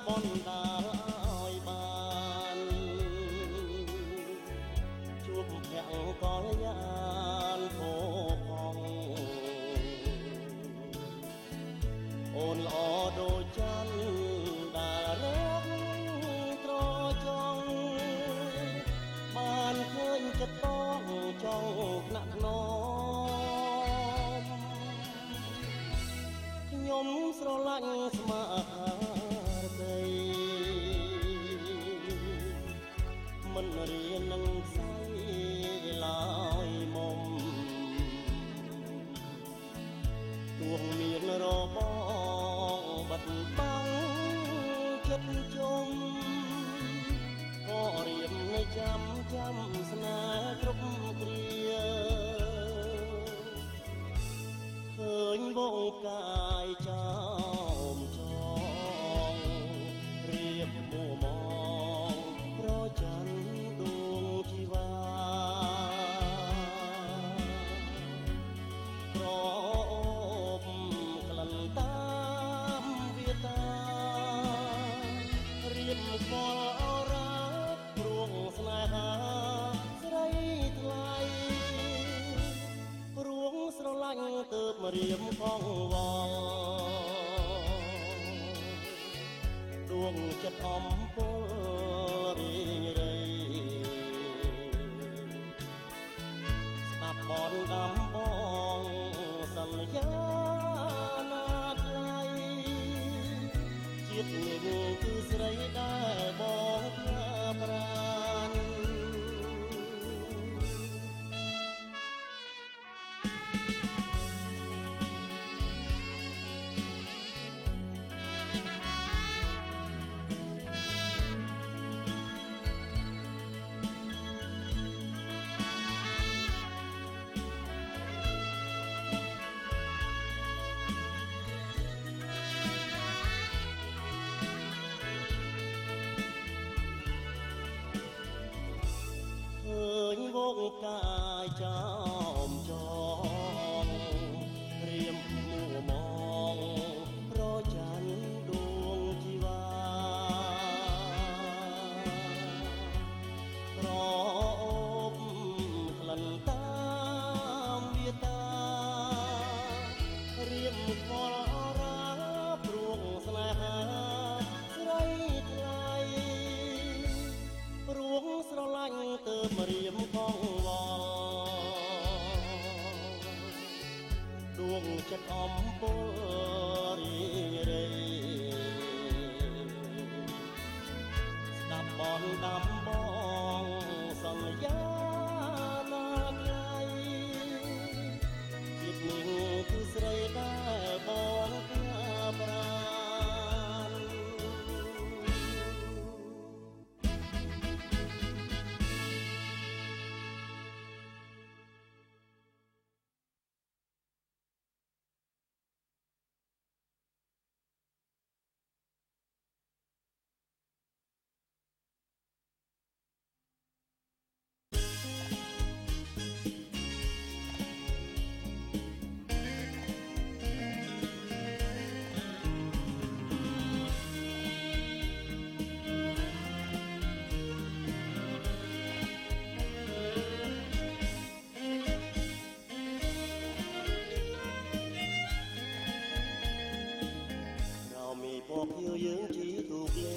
បនដាឲ្យបានជួបភក្តិកល្យានផូផងអូនល្អដូចច័ន្ទដែលរកត្រចង់បានឃើញចិត្តបងចង់ថ្នាក់ថ្នមខ្ញុំស្រឡាញ់ស្មារតីមិនរៀននឹងស្អីឡើយមុំទួងមានរបស់បាត់បង់ចិត្តជុំក៏រៀមនៅចាំស្នេហ៍គ្រប់គ្រាឃើញបងកាយចោមចងរៀបមួមងប្រច័ណ្ឌដួងជីវ៉ាក្រអូបក្លិនតាមវាតារៀបស្គាល់អរ៉ាព្រួងស្នេហាស្រីថ្លៃព្រួងស្រឡាញ់ទើបមករៀបកងវល់ដួងចិត្តអំពលរីងរៃស្ដាប់បនដំបងសន្យាណាថ្លៃជាតិនេះគឺស្រីដែលបងផ្ញើប្រាណវងកាយចោមចងរៀមមួមងប្រច័ណ្ឌដួងជីវ៉ាក្រអូបក្លិនតាមវាតារៀមស្គាល់អរ៉ាព្រួងស្នេហាស្រីថ្លៃព្រួងស្រឡាញ់ទើបមករៀមកងវល់ដួងចិត្តអំពលរីងរៃស្ដាប់បនដំបងសន្យាណាថ្លៃជាតិនេះគឺស្រីដែលបងផ្ញើប្រាណយើងជីទូកលេ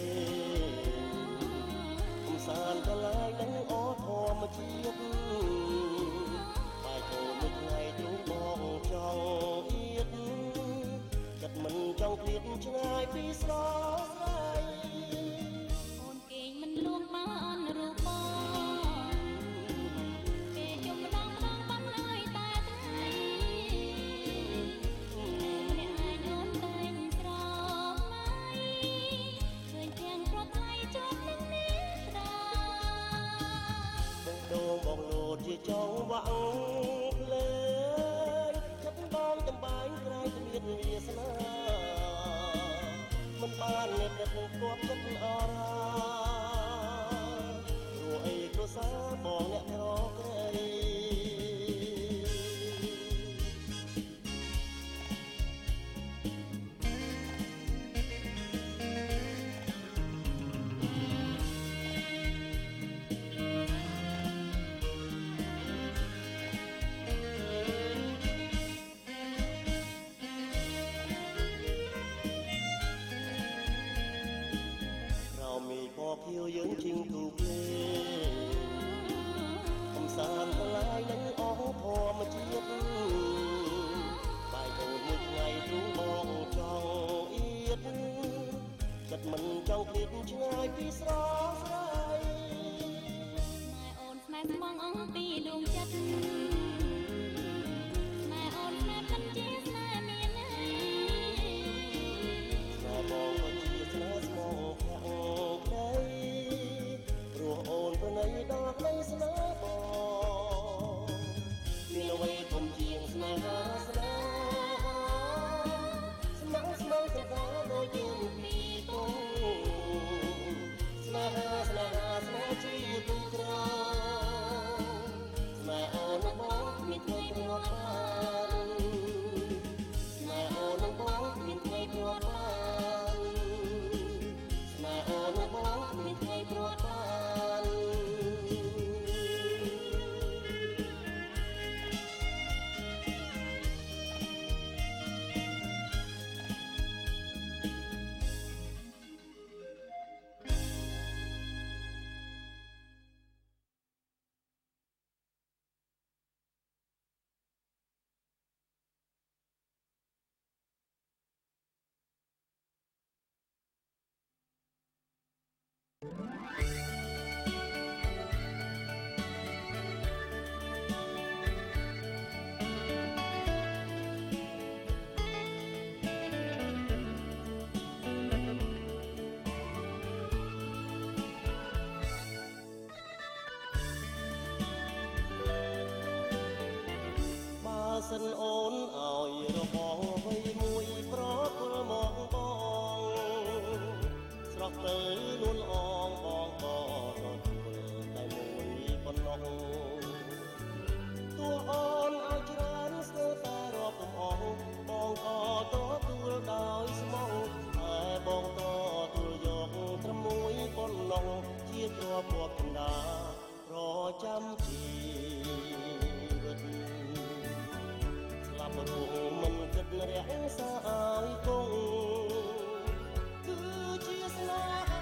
កំសាន្តកលាយនឹងអធម្មជាតិបាយគោមួយថ្ងៃទ្រូងបងចង់អៀតចិត្តមិនចង់ឃ្លាតឆ្ងាយពីស្រស្រីអូនគេងមិនលួងបានរូបបងគេជុំម្ដងបានហើយតែថ្ងៃម្នាក់ឯងអូនតែងស្រមៃឃើញទាំងប្រថៃជាប់នឹងនេះត្រាដងបងលោតជាចង់វាក់ភ្លេងចិត្តបងចំបាញ់ក្រែងគ្មានវាសនាមិនបានអ្នកដឹកគាត់ចិត្តអរ៉ាព្រោះអីគ្រួសារបងអ្នកក្រក្រៃស់ទៅលួនអងបងក៏ទទួលតែមួយប៉ុណ្ណោះទោះអូនឲ្យច្រើនស្ទើរតែរាប់កំអងបងក៏ទទួលដោយស្មោះតែបងទទួលយកត្រឹមមួយប៉ុណ្ណោះជាទ្រព្យបកណ្ដាប្រចាំជីវិតស្លាប់រស់មិនគិតរក្សាឲ្យគង់គឺជាស្នេហា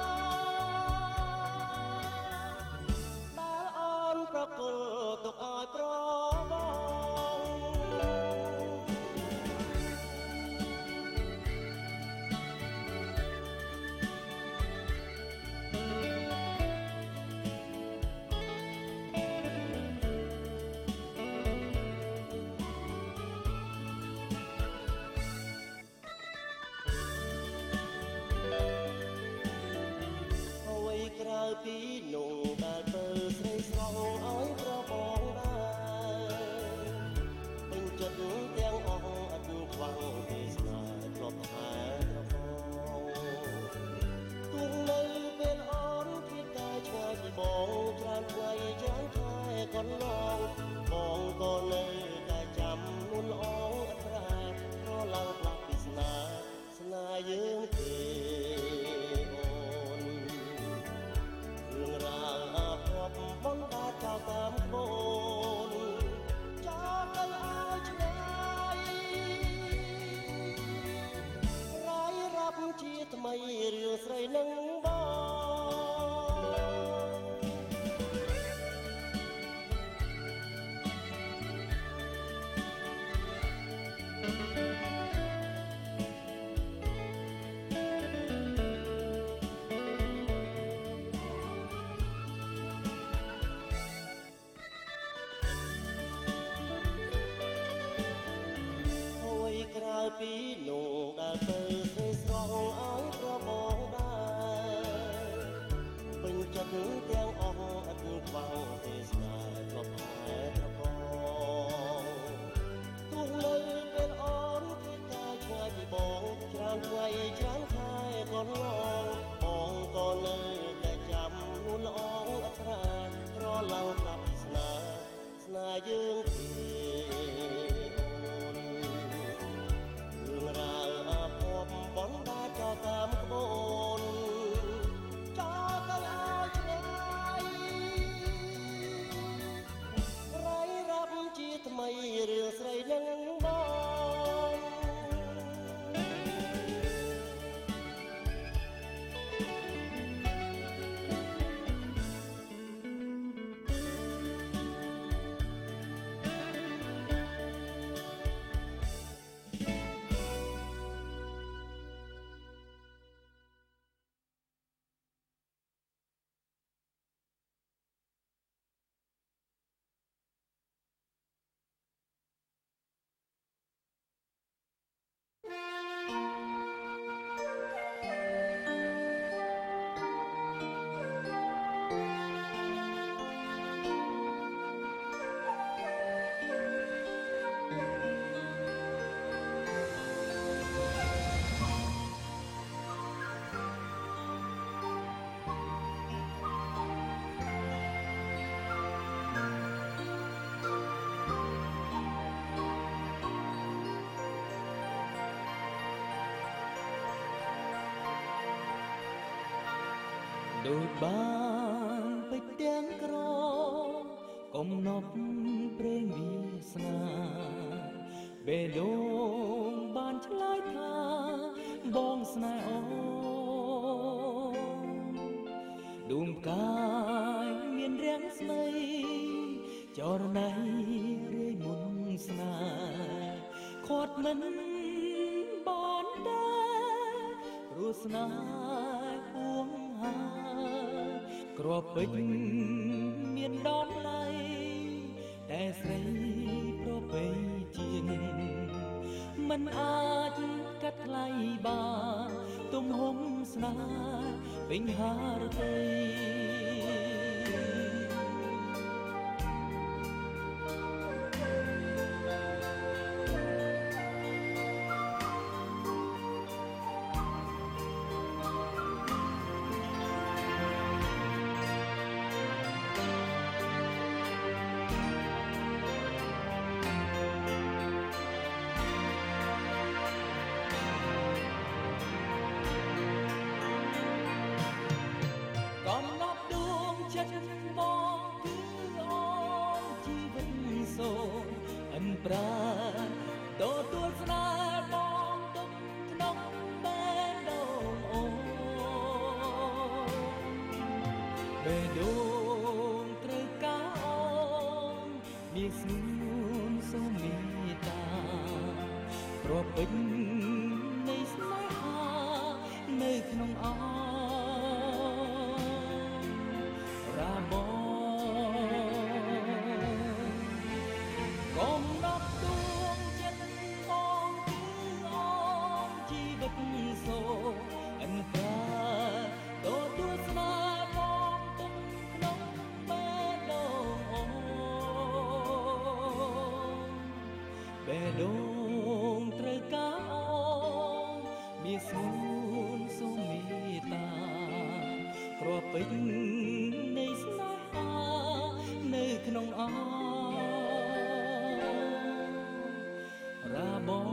ដែលអូនប្រគល់ទុកឲ្យប្របងក្រៅពីនោះដែលទៅស្រីស្រស់ឲ្យប្របងដែរពេញចិត្តទាំងអស់អត់ខ្វល់ទេស្នេហ៍ធ្លាប់ខែត្របងទោះនៅពេលអូនពីកាយឆ្ងាយពីបងច្រើនថ្ងៃច្រើនខែកន្លងបងក៏នៅតែចាំនួនអងអត្រាប្រឡើងផ្លាស់ពីស្នេហ៍យើងទេបងđã chàoតាមក្បូនចោលទៅឲ្យឆ្ងាយរាយរាប់ជាថ្មីរឿងស្រីនឹងបងក្រៅពីនោះដែលទៅស្រីស្រស់ឲ្យប្របងដែរពេញចិត្តទាំងអស់អត់ខ្វល់ទេស្នេហ៍ធ្លាប់ខែត្របងទោះនៅពេលអូនពីកាយឆ្ងាយពីបងច្រើនថ្ងៃច្រើនខែកន្លងបងក៏នៅតែចាំនួនអងអត្រាប្រឡើងប្រាប់ស្នេហ៍យើងពីបងđã choតាមក្បូនចោលទៅឲ្យឆ្ងាយរាយរាប់ជាថ្មីរឿងស្រីនឹងបងដូចបានពេជ្រទាំងក្រកំណប់ព្រេងវាសនាបេលងបានឆ្លើយថាបងស្នេហ៍អូដួងកាយមានរាំងស្មីចរណៃរាយមុនស្នេហ៍ខាត់មិនបានដែរព្រោះស្នេហ៍ពួងហាគ្រាប់ពេជ្រមានដល់ឡៃតែស្រីប្រពៃជាងមិនអាចកាត់ថ្លៃបានទំហំស្នេហ៍ពេញហារតីបេះដូងត្រូវការអូនមានស្ងួនសូមមេត្តាប្រពេញនៃស្នេហានៅក្នុងអរាបងកំណត់ដួងចិត្តបងគឺអូនជីវិតសូអិនប្រាទទួលស្នេហ៍បងទុកក្នុងបេះដូងអូនបេះដូងត្រូវការអូនមានស្ងួនសូមមេត្តាគ្រាប់ពេញនៃស្នេហានៅក្នុងអរាបង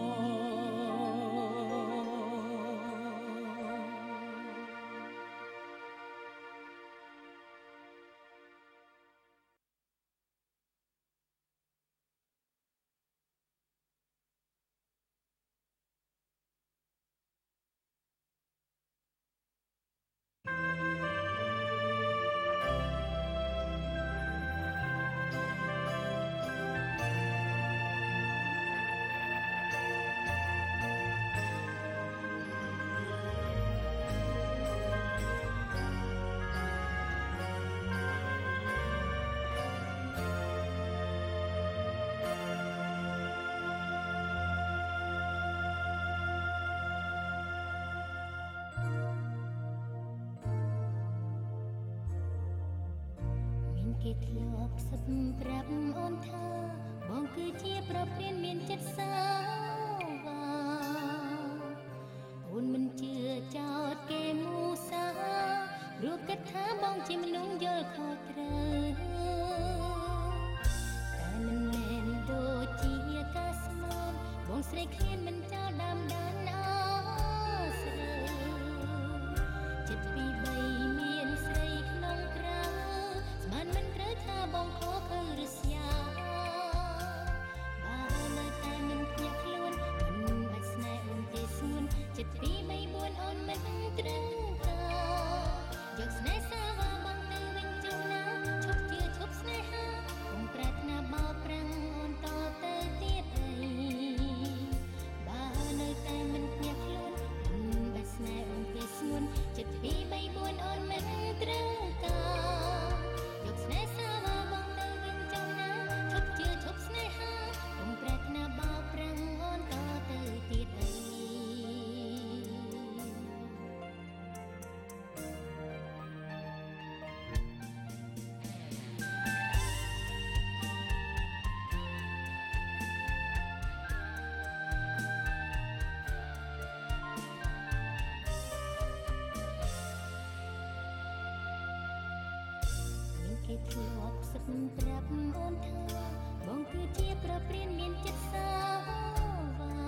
គេធ្លាប់សឹកប្រាប់អូនថាបងគឺជាប្រពន្ធមានចិត្តសាវ៉ាអូនមិនជឿចោតគេមូសាព្រោះគិតថាបងជាមនុស្សយល់ខុសត្រូវតែមិនមែនដូចជាការស្មានបងស្រីឃ្លានមិនចោលដើមដានអស្រើចិត្តពី3មានស្រីក្នុងក្រៅស្មានមិនត្រូវថាបងខកគឺរស្យាបើនៅតែមិនភ្ញាក់ខ្លួនមិនបាច់ស្នេហ៍អូនទេសួនចិត្តពី3 4អូនមិនត្រូវយកស្នេហ៍សាវ៉ាបងទៅវិញចុះណាឈប់ជឿឈប់ស្នេហាកុំប្រាថ្នាបោកប្រាំងអូនតទៅទៀតអីបើនៅតែមិនភ្ញាក់ខ្លួនមិនបាច់ស្នេហ៍អូនទេសួនចិត្តពី3 4អូនមិនត្រូវយកស្នេហ៍សាវ៉ាបងទៅវិញចុះណាឈប់ជឿឈប់ស្នេហាកុំប្រាថ្នាបោកប្រាំងអូនតទៅទៀតអីគេធ្លាប់សឹកប្រាប់អូនថាបងគឺជាប្រពន្ធមានចិត្តសាវ៉ា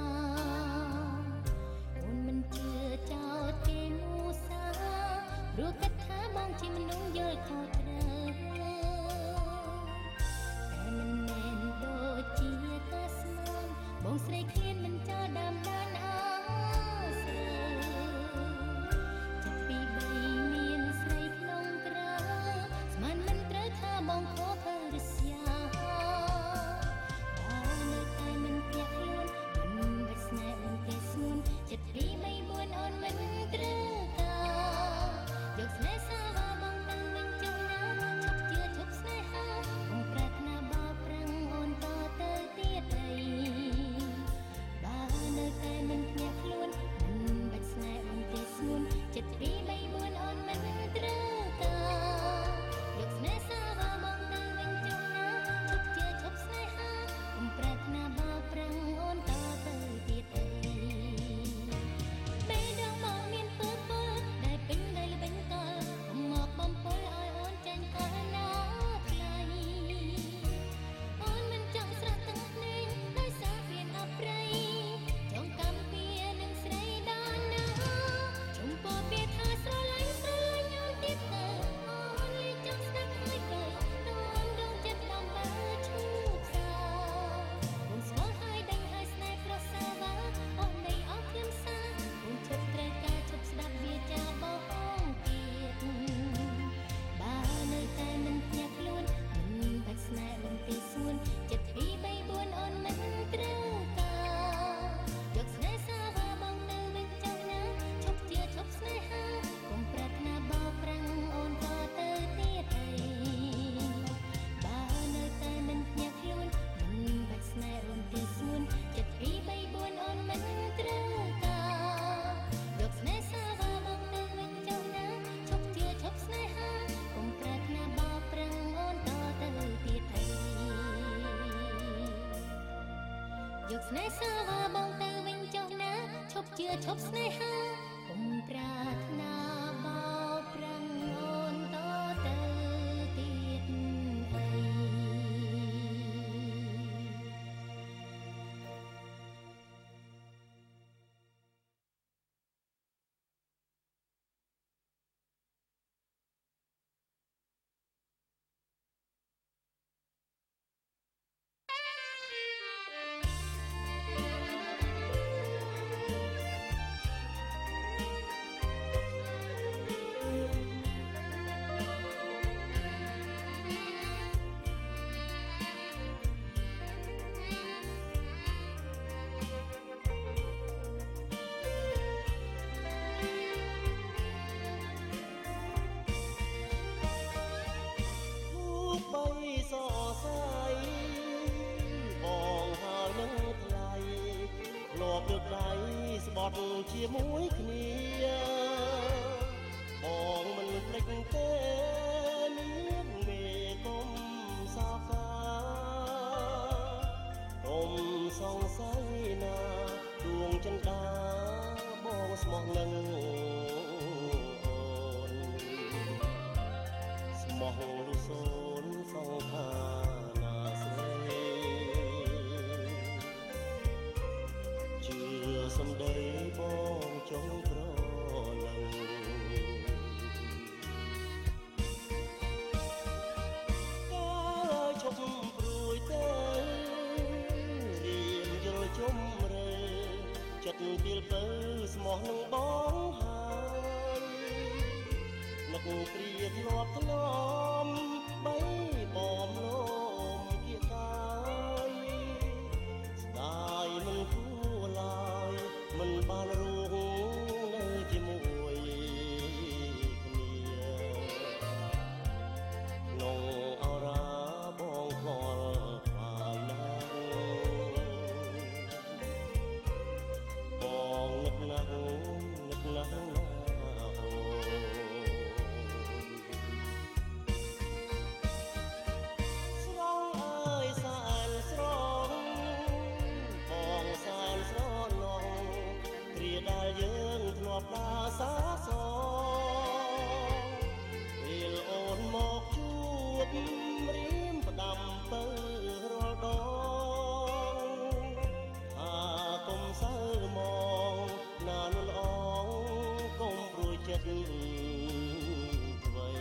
អូនមិនជឿចោតគេមូសាព្រោះគិតថាបងជាមនុស្សយល់ខុសត្រូវតែមិនមែនដូចជាការស្មានបងស្រីឃ្លានមិនចោលដើមដានអស្រើចិត្តពី3មានស្រីក្នុងក្រៅស្មានមិនថាបងខកគឺរស្យាបើនៅតែមិនភ្ញាក់ខ្លួនមិនបាច់ស្នេហ៍អូនទេសួនចិត្តពី3 4អូនមិនត្រូវយកស្នេហ៍សាវ៉ាបងទៅវិញចុះណាឈប់ជឿឈប់ស្នេហាកុំប្រាថ្នាបោកប្រាំងអូនតទៅទៀតអីបើនៅតែមិនភ្ញាក់ខ្លួនមិនបាច់ស្នេហ៍អូនទេសួនចិត្តពី3 4អូនមិនត្រូវយកស្នេហ៍សាវ៉ាបងទៅវិញចុះណាឈប់ជឿឈប់ស្នេហាកុំប្រាថ្នាបោកប្រាំងអូនតទៅទៀតអីពេលដងមកមានពើពើដែលពេញដែលល្បិញកលកុំមកបំពុលឲ្យអូនចាញ់កាលណាថ្លៃអូនមិនចង់ស្រស់ទាំងភ្នែកដោយសារព្រានអប្រៃចង់កម្មពៀនឹងស្រីដល់ណាជុំពោពាថាស្នេហាវាបងទៅវិញចុះណាឈប់ជឿឈប់ស្នេហាកុំប្រាថ្នាបោកប្រាំងអូនតទៅទៀតអីសរសៃបងហើយនឹងថ្លៃធ្លាប់លើកដៃស្បត់ជាមួយគ្នាបងមិនភ្លេចទេនាងមេកុំសោកាកុំសង្ស័យណាដួងចិន្តាបងស្មោះនឹងអូនស្មោះលុសូនសង្ខាណាស្រីជឿសំដីបងចង់ប្រឡឹងឈប់ព្រួយទៅរៀមយល់ជុំរើចិត្តពីលទៅស្មោះនឹងបងហើយនឹកព្រាធ្លាប់ធ្នមបីបំលោមគៀកកាយស្ដាយមិនគួរឡើយមិនបានរួងនៅជាមួយគ្នាក្នុងអរាបងខ្វល់ខ្វាយណាស់បងនឹកណាស់នឹកណាស់ណាដែលយើងធ្លាប់ដើរសាសពេលអូនមកជួបរៀមផ្ដាំពើរាល់ដងអាកុំសើមងណានល្អងកុំព្រួយចិត្តអ្វី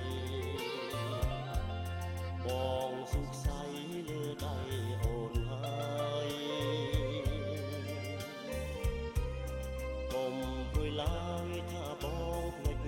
បងសុខស័យលើដៃអូនហើយកុំព្រួយឡើយថាបងភ្លេច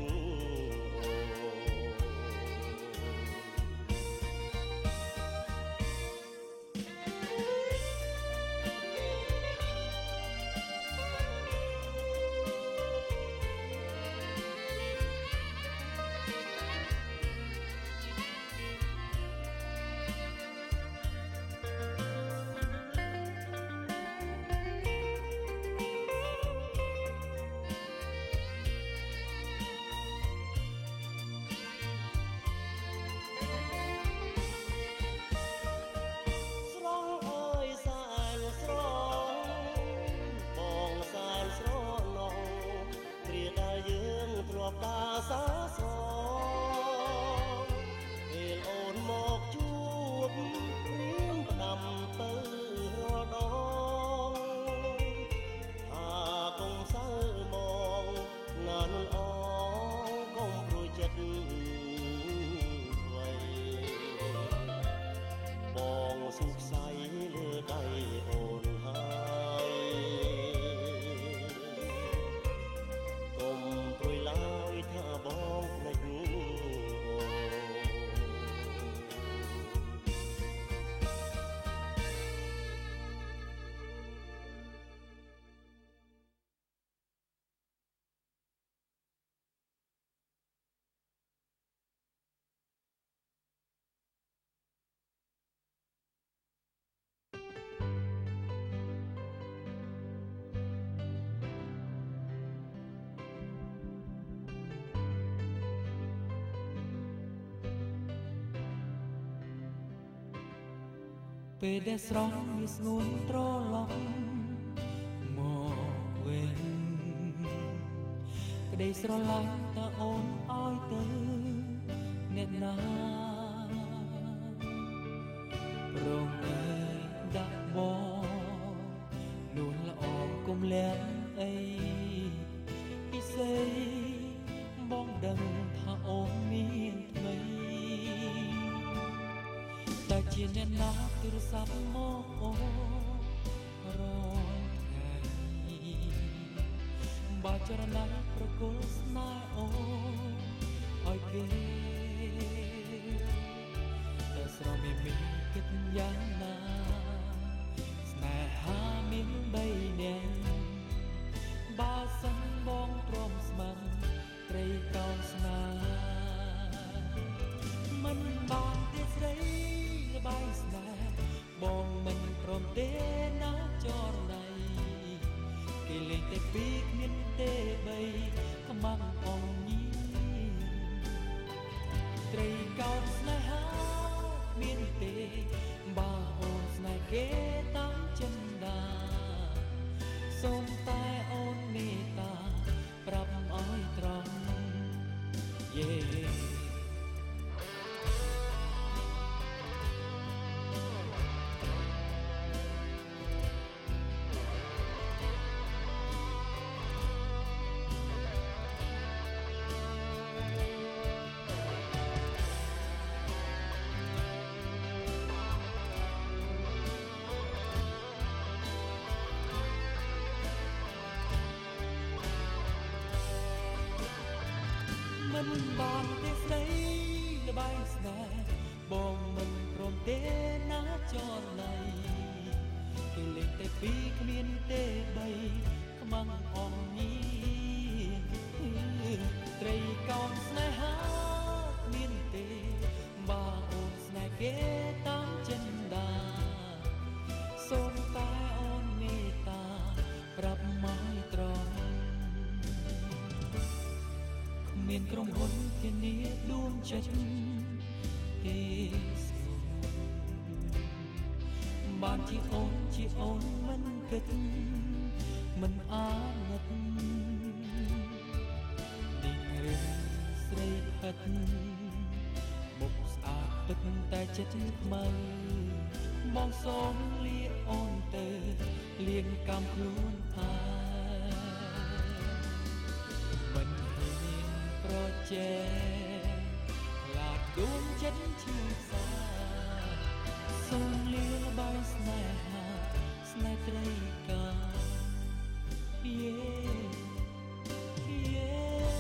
តាសាសពេលអូនមកជួបរៀមផ្ដាំទៅរាល់ដងថាកុំសើមងណានល្អកុំព្រួយចិត្តអ្វីបងសុខស័យលើដៃអូនហើយកុំព្រួយឡើយថាបងភ្លេចពេលដែលស្រស់វាស្ងួនត្រឡប់ដីស្រឡាញ់តើអូនឲ្យទៅអ្នកណាប្រងឯងដាក់បងលួនល្អគុំលះអីពិសេសបងដឹងថាអូនមានថ្មីតែជាអ្នកណាទូរស័ព្ទមកអូនរងថ្ងៃបើចរណៃប្រគល់ស្នេហ៍អូនឲ្យគេតែស្រមមានគិតយ៉ាងណាស្នេហាមាន3នាក់បើសិនបងព្រមស្មឹងត្រីកោនស្នាមិនបានទេស្រីល្បែងស្នេហ៍បងមិនព្រមទេណាចរណៃគេលេងតែពីរគ្មានទេ3ខ្មាំងអងញីត្រីកោនស្នេហាមានទេបើអូនស្នេហ៍គេតាមចិនដាសូមតែអូនមេត្តាប្រាប់ឲ្យត្រង់យេមិនបានទេស្រីល្បែងស្នេហ៍បងមិនព្រមទេណាចរណៃគេលេងតែពីរគ្មានទេ3ខ្មាំងអងញីត្រីកោនស្នេហាគ្មានទេបើអូនស្នេហ៍គេតាមចិនដាសូមតែអូនមេត្តាប្រាប់មកត្រង់មានក្រុមហ៊ុនធានាដួងចិត្តទេស្គូបានជាអូនមិនគិតមិនអាណិតនេះរឿងស្រីផិតមុខស្អាតទឹកតែចិត្តខ្មៅបងសូមលាអូនទៅលៀងកម្មខ្លួនថាប្រជែខ្លាចដួងចិត្តឈឺសាសូមលាល្បែងស្នេហាស្នេហ៍ត្រីកាយេយេ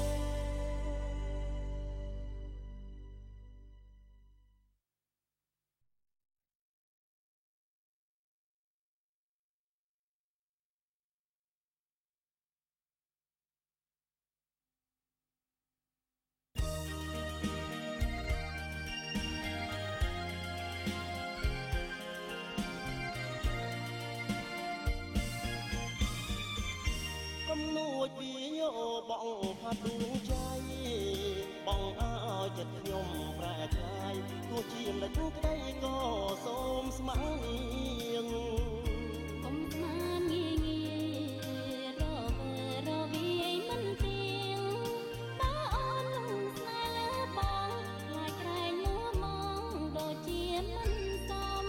នួចវាយោបងផាត់ដួងใจបងអើចិត្តខ្ញុំប្រែក្លាយទោះជាមិនក្តីក៏សូមស្ម័គ្រនាងកុំស្មានងាយងាយរវាយមិនទៀងបើអូនលងស្នេហ៍លើបងខ្លាចក្រែងមួមងដូចជាមិនសម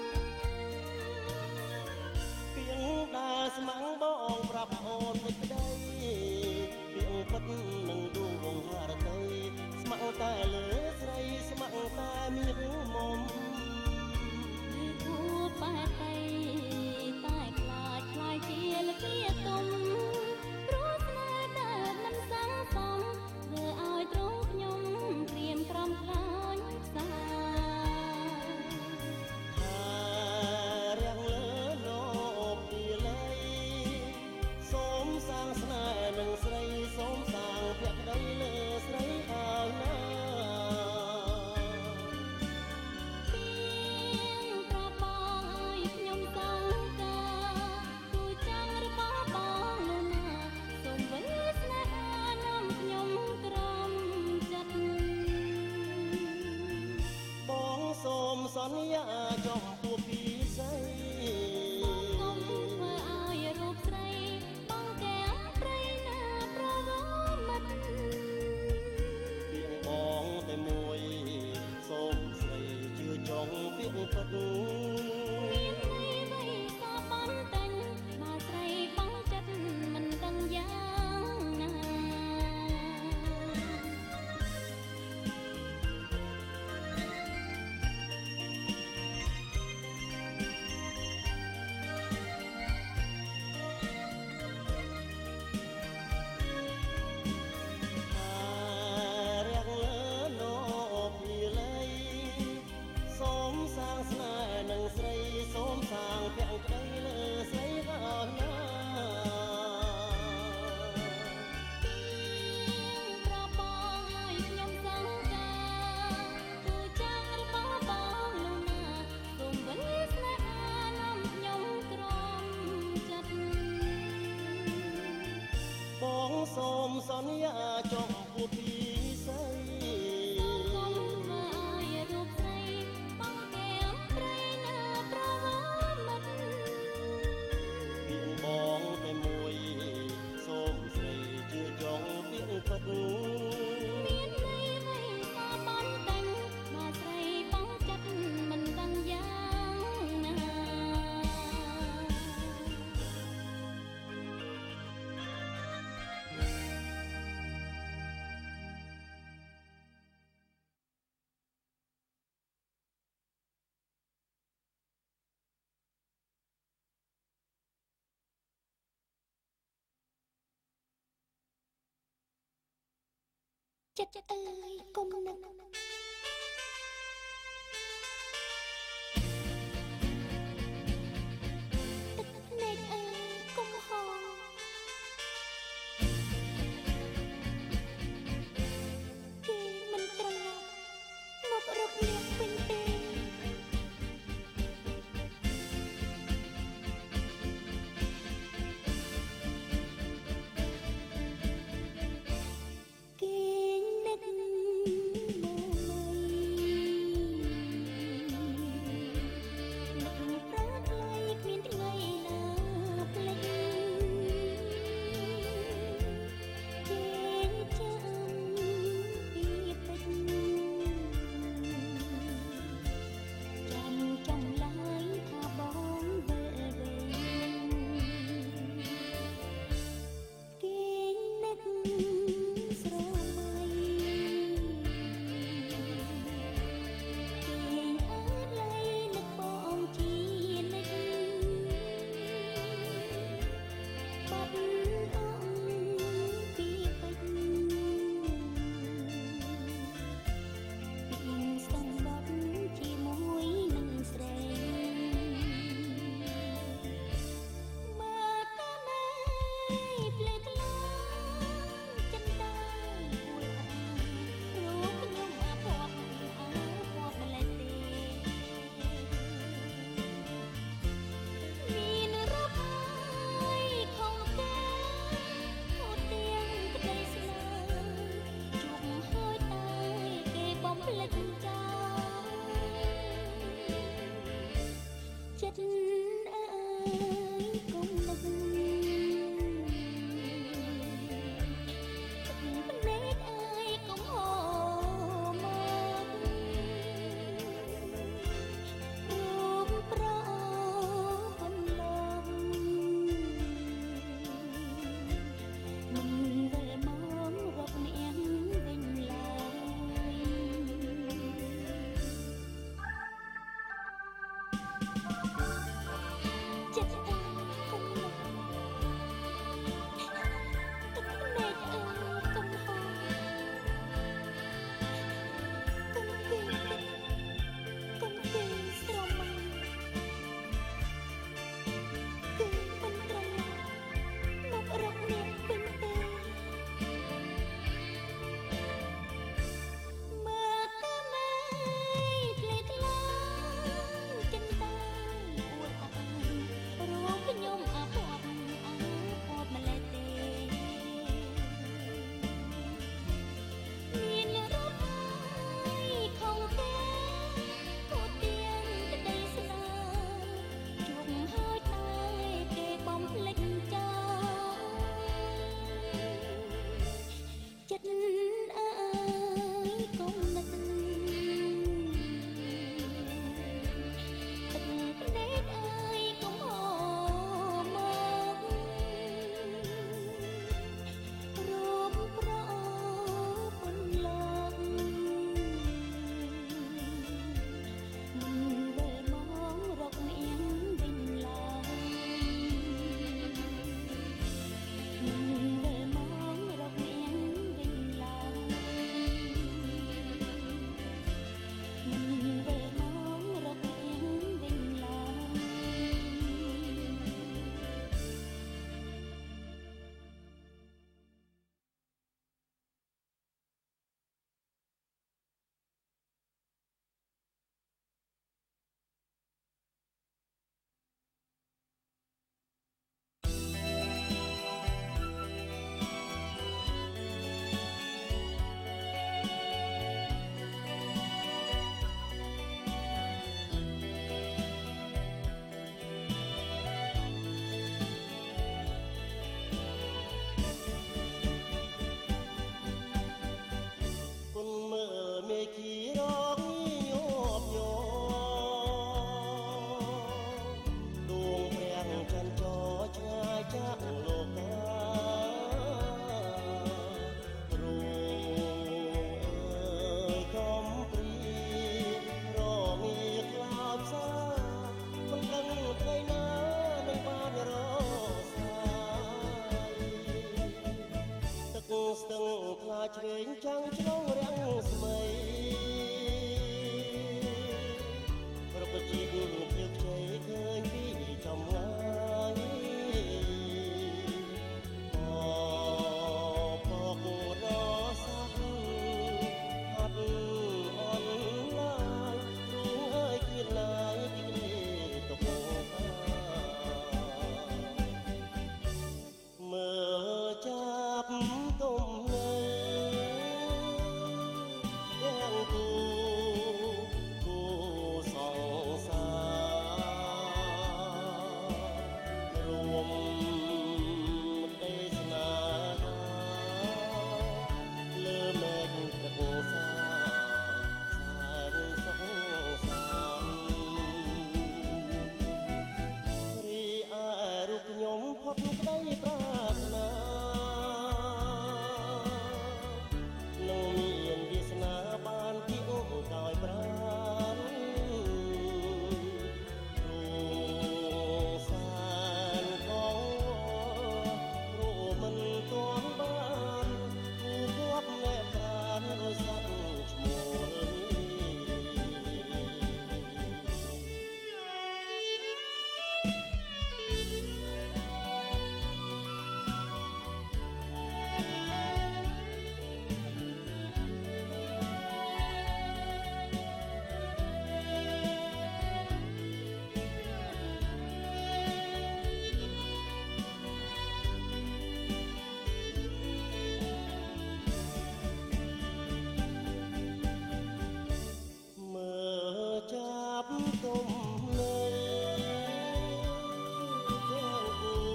ពីងដើរស្ម័គ្របងប្រាប់អូនមិនក្តីពីងពិតនឹងដួងហារតីស្ម័គ្រតែលើស្រីស្ម័គ្រតែមានមុំគួបែកតែខ្លាចជាលគាទុំព្រោះស្នេហ៍ដែលមិនស័ក្តិសមធ្វើឲ្យទ្រង់ខ្ញុំព្រៀមក្រំខ្លាញ់ផ្សាថារាំងលើលោពីលៃសូមសាងស្នេហ៍នឹងស្រីសូមសាងភក្តីលើស្រីឲ្យណាមានន័យអ្វីក៏បានតាំងបើស្រីបងចិត្តមិនដឹងយ៉ាងណាចិត្តអើយគុំនឹកទឹកភ្នែកអើយគុំហងគេមិនត្រឡប់មករកលៀបវិញទេគេនឹកខ្លាឆ្វេងចាំងឆ្លងរាំងស្មីប្រពជីវភៀវខ្ចីឃើញពីចំងាយពករសាក់ហាត់អនឡាញគ្រូហើយគៀនឡាយពីគ្នាទៅពោកាមើលចាប់ទុំនៅទាំងគូសងសាររួមទេសនាលើមេឃព្រះពោសាសានសងសានរីឯរូបខ្ញុំផុតក្តីប្រាថ្នានឹងមានវាសនាបានពីអូនដោយប្រាណសានของព្រោះមិនទាន់បានគូគាត់ណែប្រាណដោយសត្វឈ្មោះមើលចាប់ទុំនៅទាំងគូ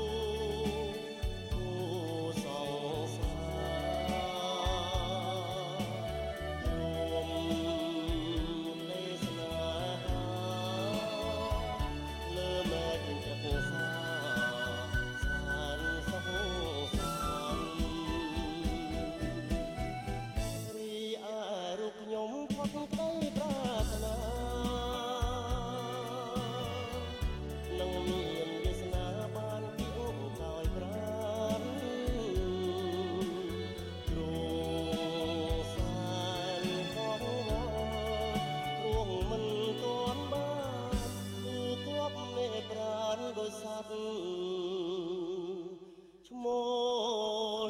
សងសាររួមទេសនាលើមេឃព្រះពោសាសានសងសានរីឯរូបខ្ញុំផុតក្តីប្រាថ្នានឹងមានវាសនាបានពីអូនដោយប្រាណគ្រូសានផងរួងមិនទាន់បានគូគាត់មេប្រាណដោយសត្វឈ្មោះ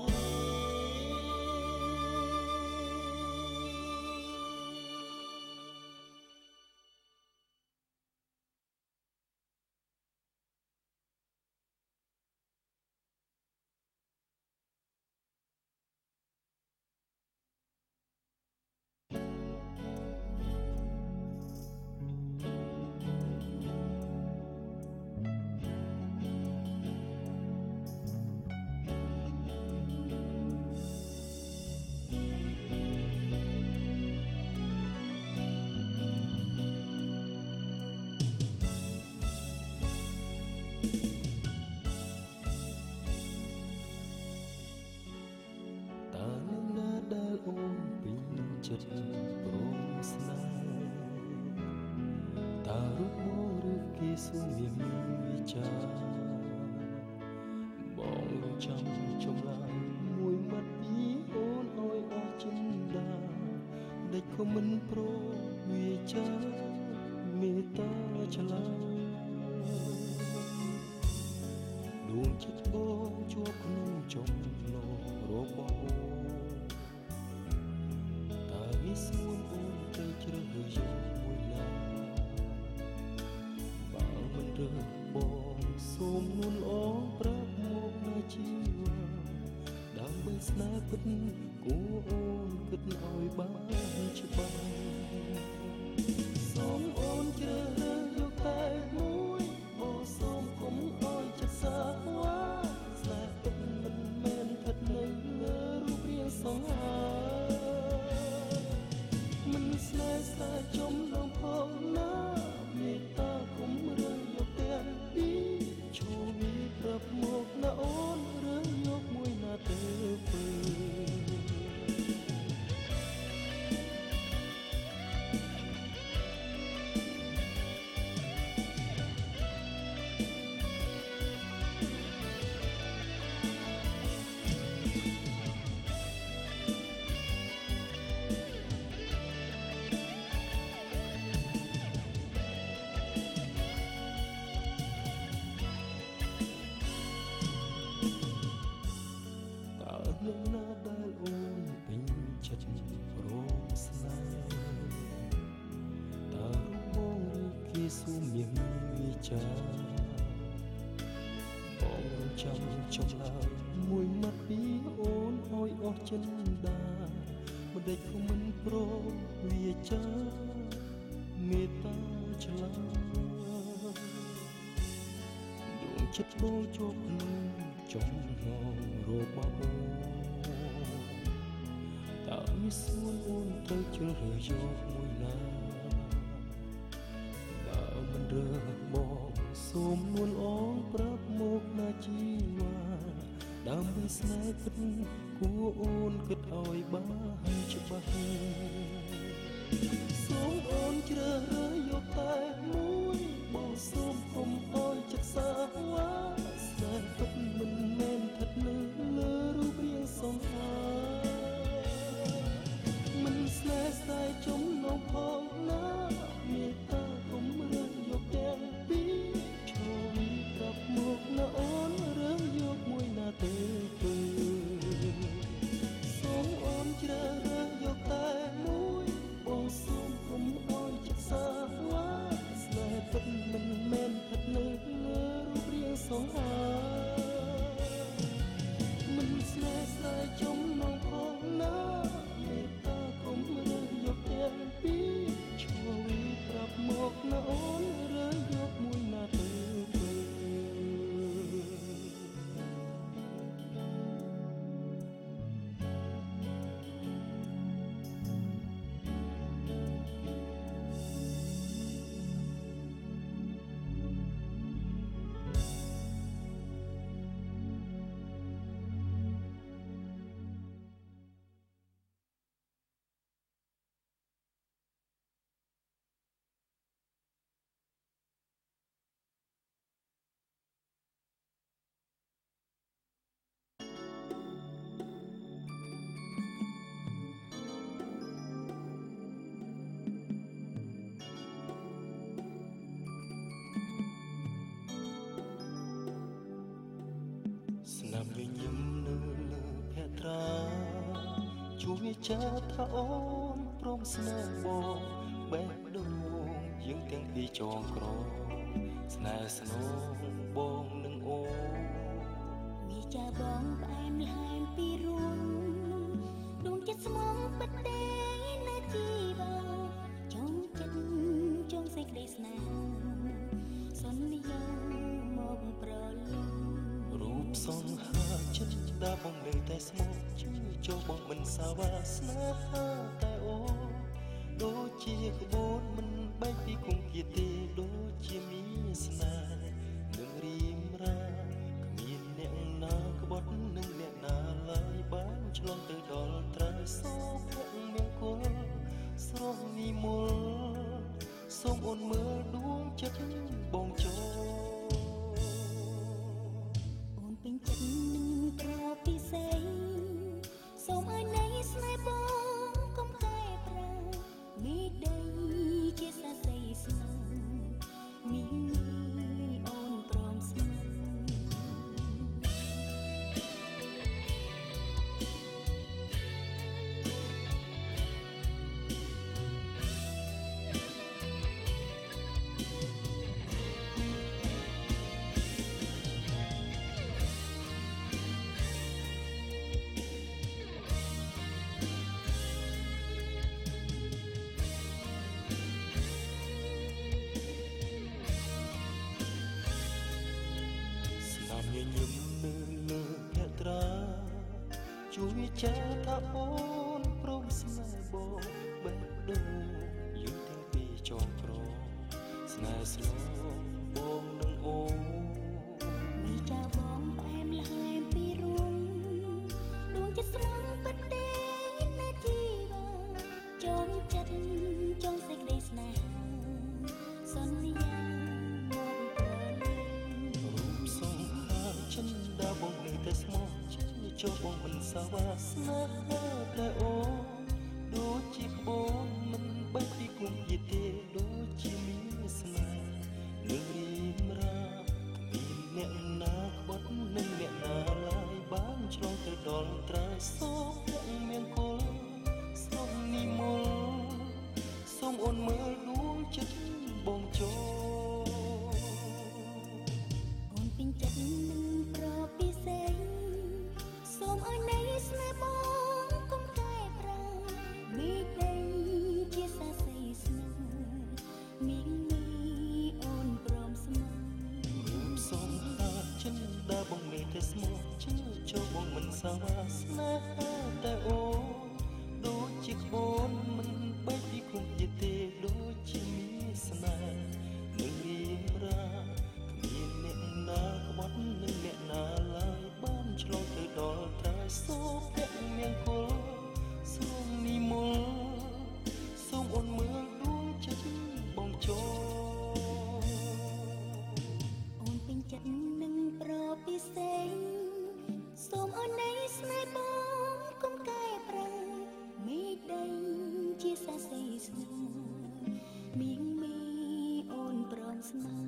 តើនឹងណាដែលអូនពេញចិត្តព្រមស្នេហ៍តើរូបមកឬគេសួរមានវិចារបងនឹងចាំចម្លើយមួយម៉ាត់ពីអូនឲ្យអស់ចិន្តាដេចក៏មិនព្រមវិចារមេត្តាឆ្លើយដួងចិត្តបងជាប់ក្នុងចំណងរបស់អូនតើវាស្មួនអូនទៅជ្រើសរើសយកមួយណាបើមិនរើសបងសូមនួនល្អប្រាប់មកណាជីវ៉ាដើម្បីស្នេហ៍ពិតគួរអូនគិតឲ្យបានច្បាស់សូមអូនជ្រើសរើសយកតែមួយអូសូមកុំឲ្យចិត្តសាវ៉ាស្នេហ៍ពិតមិនមែនស្ថិតនៅលើរូបរាងសង្ហាមិនស្នេហ៍តែចំដងផងណាមេត្តាគុំរើសយកទាំងពីរឈរវាប្រាប់មកណាអូនរើសយកមួយណាទៅពើសួរមានវិចាបងចាំចម្លើយមួយម៉ាត់ពីអូនឲ្យអស់ចិនដាមិនដេចក៏មិនព្រមវាចាមេត្តាឆ្លើយដួងចិត្តបងជាប់នឹងចំណងរបស់អូនតើមានសួនអូនត្រូវជ្រើសរើសយកមួយណាបើមិនរើសមកសូមនួនអងប្រាប់មកណាជីវ៉ាដើម្បីស្នេហ៍ពិតគួរអូនគិតឲ្យបានច្បាស់សូមអូនជ្រើសរើសយកតែមួយបងសូមគុំអោយចិត្តសាវ៉ាស្នេហ៍ពិតមិនមែនស្ថិតនៅលើរូបរាងសង្ខារមិនស្នេហ៍ស្ដាយចំណងផងណាមេត្តាគុំរើសយកទាំងពីរជួយប្រាប់មកណាអូនរើសយកមួយណាទេគឺសូមអូនជ្រើសរើសយកតែមួយបងសូមគុំអោយចិត្តសាវ៉ាស្នេហ៍ពិតមិនមែនស្ថិតនៅលើរូបរាងសង្ខារមិនស្នេហ៍ស្ដាយចំណងផងណាមេត្តាគុំរើសយកទាំងពីរជួយប្រាប់មកណាអូនរើសយកមួយណាទៅស្នាមញញឹមនៅលើភក្ត្រាជួយចាថាអូនព្រមស្នេហ៍បងបេះដូងយើងទាំងពីរចងក្រងស្នេហ៍ស្នូលបងនឹងអូនវាចាបងផ្អែមល្ហែមពីរួនដួងចិត្តស្មងពិតទេណាជីវ៉ាចង់ចិត្តចង់សេចក្តីស្នេហាសន្យាមកប្រលឹងរូបសង្ហាចិត្តដែលបងនៅតែស្មោះជួយចូលបងមិនសាវ៉ាស្នេហាតែអូនដូចជាក្បូនមិនបែកពីគុំគាទេដូចជាមានស្នេហ៍នឹងរៀមរាគ្មានអ្នកណាក្បត់នឹងអ្នកណាឡើយបានឆ្លងទៅដល់ត្រើយសូមភ័ក្រមង្គលស្រស់និមលសូមអូនមើលដួងចិត្តបងចូលពេញចិត្តនឹងប្រពិសេសសូមឲ្យនៃស្នេហ៍បងកុំកែប្រែមីដីជាសរសៃស្នេហ៍មីអូនព្រមស្នេហ៍ញញឹមនៅលើភក្ត្រាជួយចាថាអូនព្រមស្នេហ៍បងបេះដូងយើងទាំងពីរចងក្រងស្នេហ៍ស្នូលបងនឹងអូនវាចាបងផ្អែមល្ហែមពីរួនដួងចិត្តស្មងពិតទេណាជីវ៉ាចង់ចិត្តចង់សេចក្តីស្នេហាសន្យាមកប្រលឹងរូបសង្ហាចិត្តដែលបងនៅតែស្មោះជួយចូលបងមិនសាវ៉ាស្នេហាតែអូនដូចជាក្បូនមិនបែកពីគុំយាទេដូចជាមានស្នេហ៍នឹងរៀមរាគ្មានអ្នកណាក្បត់នឹងអ្នកណាឡើយបានឆ្លងទៅដល់ត្រើយសូមភ័ក្រមង្គលស្រស់និមលសូមអូនមើលដួងចិត្តបងចូលសាវាស្នេហាតែអូនដូចជាក្បូនមិនបែកពីគុំជាទេដូចជាមានស្នេហ៍នឹងរៀងរាគ្មានអ្នកណាក្បត់នឹងអ្នកណាឡើយបានឆ្លងទៅដល់ត្រើយសូមភៈមង្គលសូមនិមន្តសូមអូនមើលដួងចិត្តបងចូលអូនពេញចិត្តនឹងប្រពិសេសសូមអូននៃស្នេហ៍បងកុំកែប្រែមេដីជាសាស័យស្នេហ៍មីងមីអូនព្រមស្មើ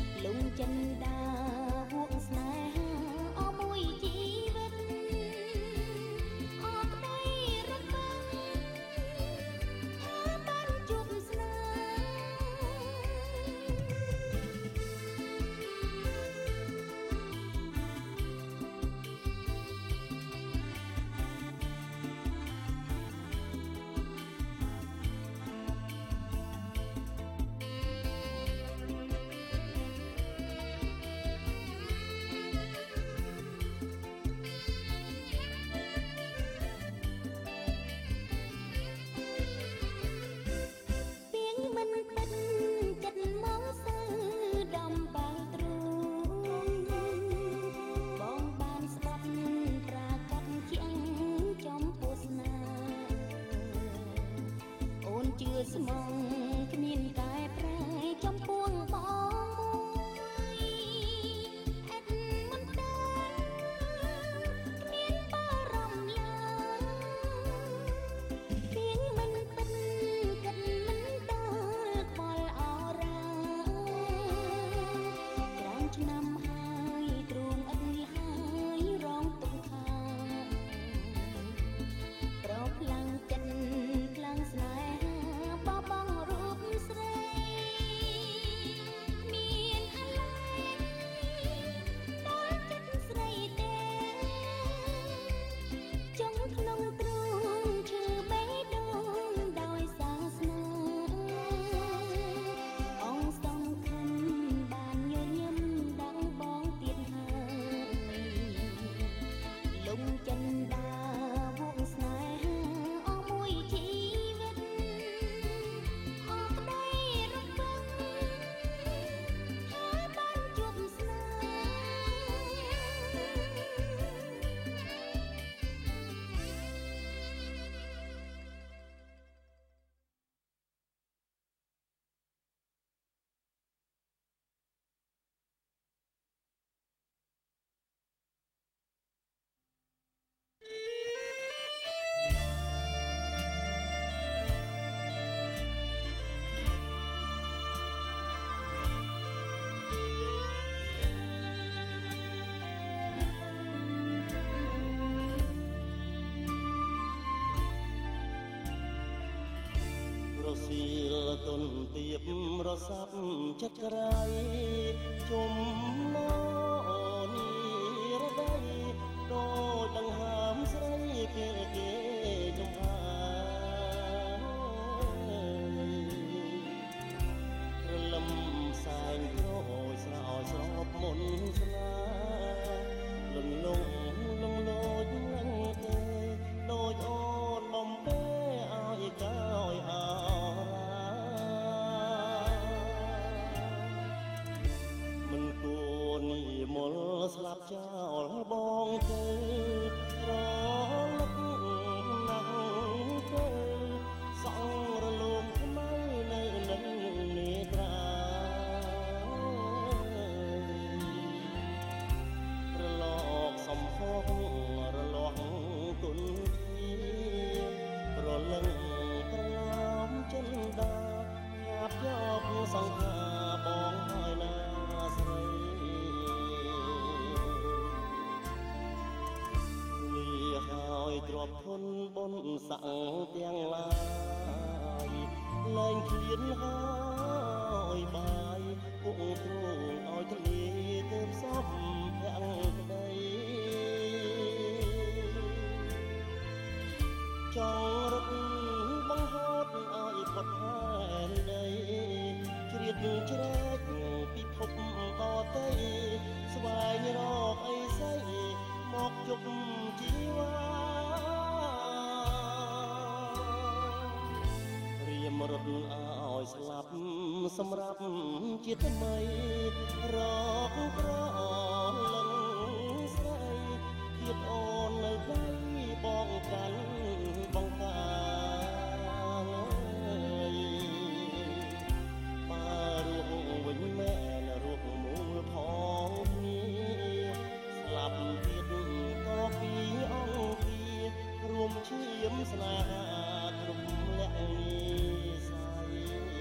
ចិន្តាហួកស្នេហាអស់មួយជីវិតទុនទៀបរសាប់ចិត្តក្រៃជុំណោនីរដីដូចដង្ហើមស្រីពេលគេចំហារលឹមសែងក្រោយស្រោចស្រពមុនស្នាលំលងលំលោចនឹងទេដូចអូនបំពេឲ្យកោយអមិនគួរនិមលស្លាប់ចោលបងទេរលឹកណាស់ទេសងរលំខ្មៅនៅនឹងនេត្រារលកសំភរលក់ទុនរលឹងប្រឡំចិនដាខាប់យកសង្ខាបងហើយណាស្រីលីហើយទ្របធនបុនសាំងទាំងឡាយលែងឃ្លានហើយបាយពុកទ្រងឲ្យទលីទើបសពភាំងក្ដីចង់រត់បង្ហូតឲ្យផុតផែនដីជ្រៀតជ្រែកពិភពដទៃស្វែងរកអីស័យមកជប់ជីវ៉ារៀមរត់ឲ្យស្លាប់សម្រាប់ជាតិថ្មីរកក្រលឹងស្រីទៀតអូននៅដៃបងកាន់បងកាប៉ារួងវិញមែនរួងមូលផងគ្នាស្លាប់ទៀតក៏ពីអង្គពីរួមឈាមស្នេហាគ្រប់លក្ខនិស័យ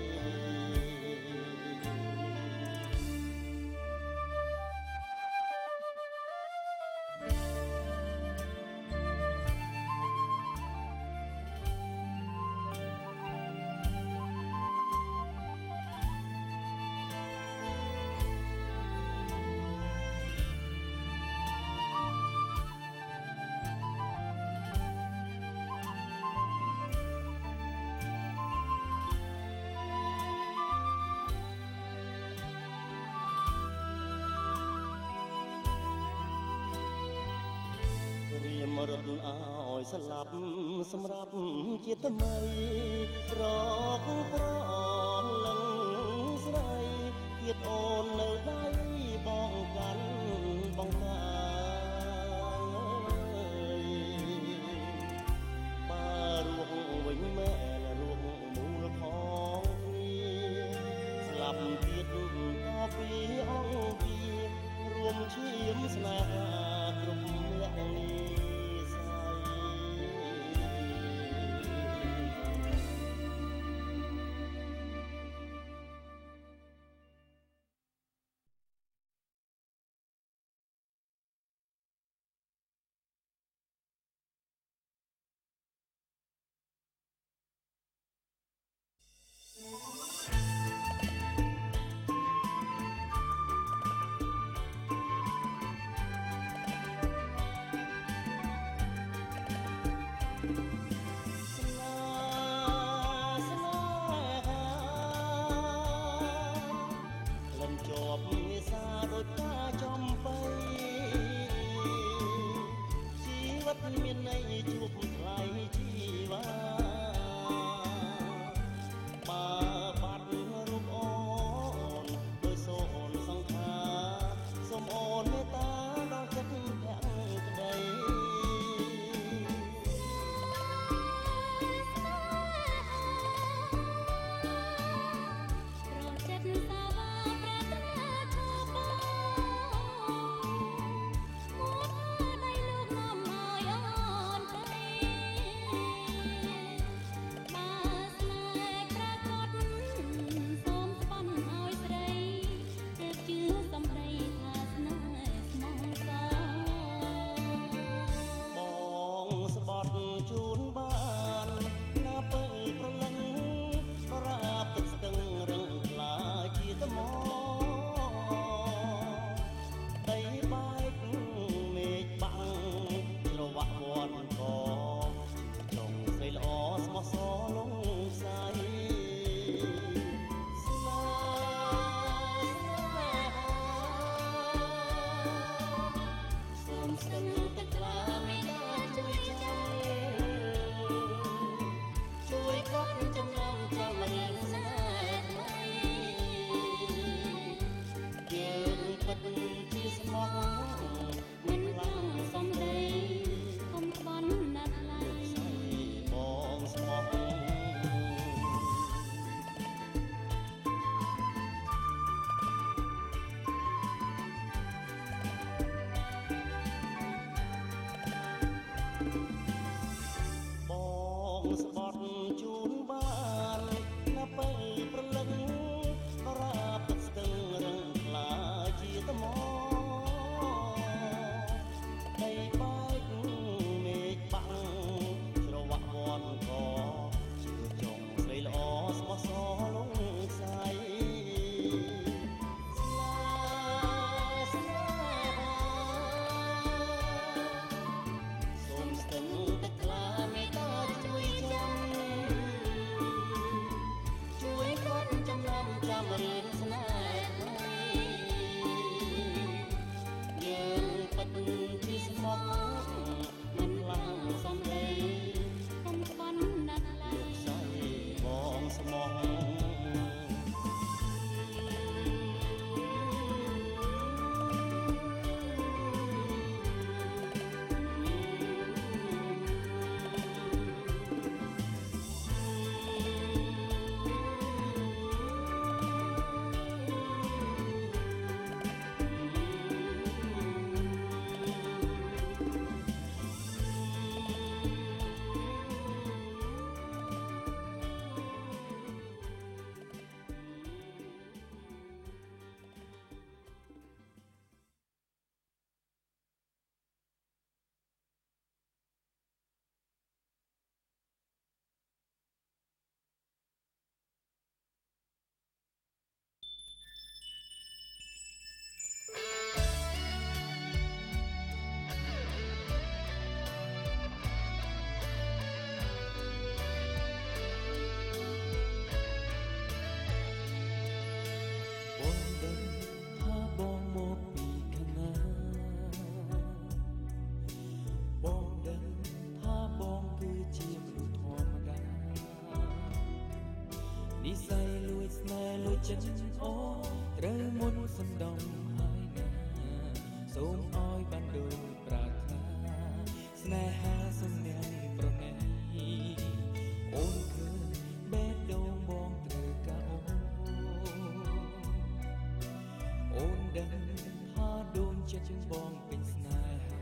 រៀមរត់ឲ្យស្លាប់សម្រាប់ជាតិថ្មីរកប្រលឹងស្រីទៀតអូននៅដៃបងកាន់បងកាប៉ារួងវិញមែនរួងមូលផងគ្នាស្លាប់ទៀតក៏ពីអង្គពីរួមឈាមស្នេហាគ្រប់លក្ខនិស័យស្ទឹងទឹកថ្លាមេដាជួយចាំជួយគាត់ចំណងចាំរឿងស្នេហ៍ថ្មីយើងពិតជាស្មោះមិនឡើងសំដីកុំបន់ណាត់ឡៃបងស្មោះស្បត់ជូនបានណាពេលព្រលឹងរាបទឹកស្ទឹងរឹងខ្លាជាថ្មដីបែកមេឃបាំងច្រវាក់វ័នកជឿចង់ស្រីល្អស្បោះសលងខ្សែស្នេហាសូមស្ទឹងទឹកថ្លាមេដាជួយចាំជួយគាត់ចំណងចាំរឿងស្នេហ៍ថ្មីយើងពិតជាស្មោះមិនឡើងសំដីកុំបន់ណាត់ឡៃស្អីបងស្មោះនិស័យលួចស្នេហ៍លួចចិត្តអូត្រូវមុនសណ្ដំហើយណាសូមឲ្យបានដូចប្រាថ្នាស្នេហាសំញាំងប្រណីអូនឃើញបេះដូងបងត្រូវការអូនដឹងថាដួងចិត្តបងពេញស្នេហា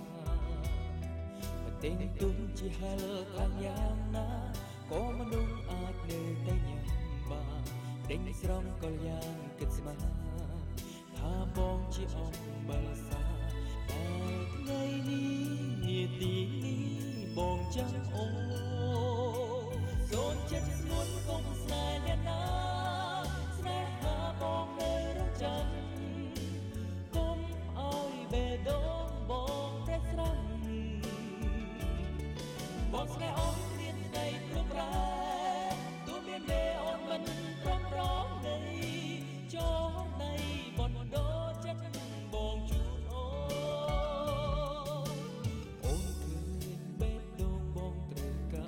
មិនទិញទុំជាហេលខ្លាំងយ៉ាងណាក៏មនុស្សអាចនៅតែញ៉ាំបានដេញស្រង់ក៏យ៉ាងគិតស្មានថាបងជាអំបិលសាតែថ្ងៃនេះនាទីនេះបងចាំអូសូនចិត្តស្ងួនកុំស្នេហ៍អ្នកណាស្នេហាបងនៅរងចាំកុំឲ្យបេះដូងបងប្រេះស្រាំបងស្នេហ៍អូនមានថ្ងៃព្រមប្រាទូមានទេអូនមិនព្រមប្រងដីចូលដីបនដោចិត្តបងជូនអូអូនឃើញបេះដូងបងត្រូវការ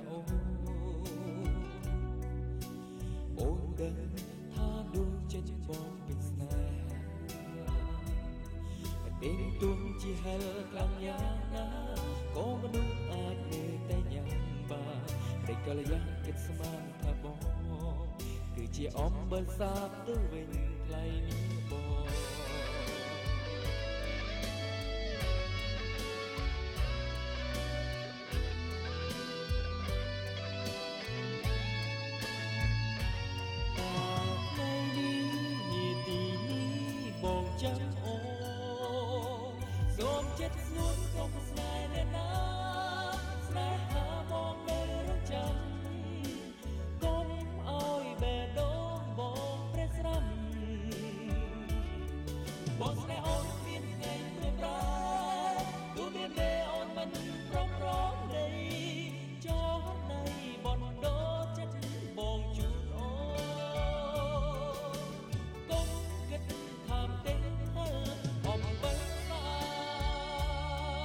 អូនដឹងថាដួងចិត្តបងពេញស្នេហាតែទួងជាហេលខ្លាំងយ៉ាងណាក៏មនុស្សអាចនៅតែញ៉ាំបានតែក៏យ៉ាងគិតស្មានថាបងគឺជាអំបិលសាបទៅវិញថ្លៃនេះបងថ្ងៃនេះនាទីនេះបងចាំអូសូមចិត្តស្ងួនកុំស្នេហ៍អ្នកណាស្នេហាបងនៅរងចាំកុំឲ្យបេះដូងបងប្រេះស្រាំបងស្នេហ៍អូនមានថ្ងៃព្រមប្រាទូមានទេអូនមិនព្រមប្រងដីចូលដីបនដោចិត្តបងជូនអូកុំគិតថាទេអំបិលសា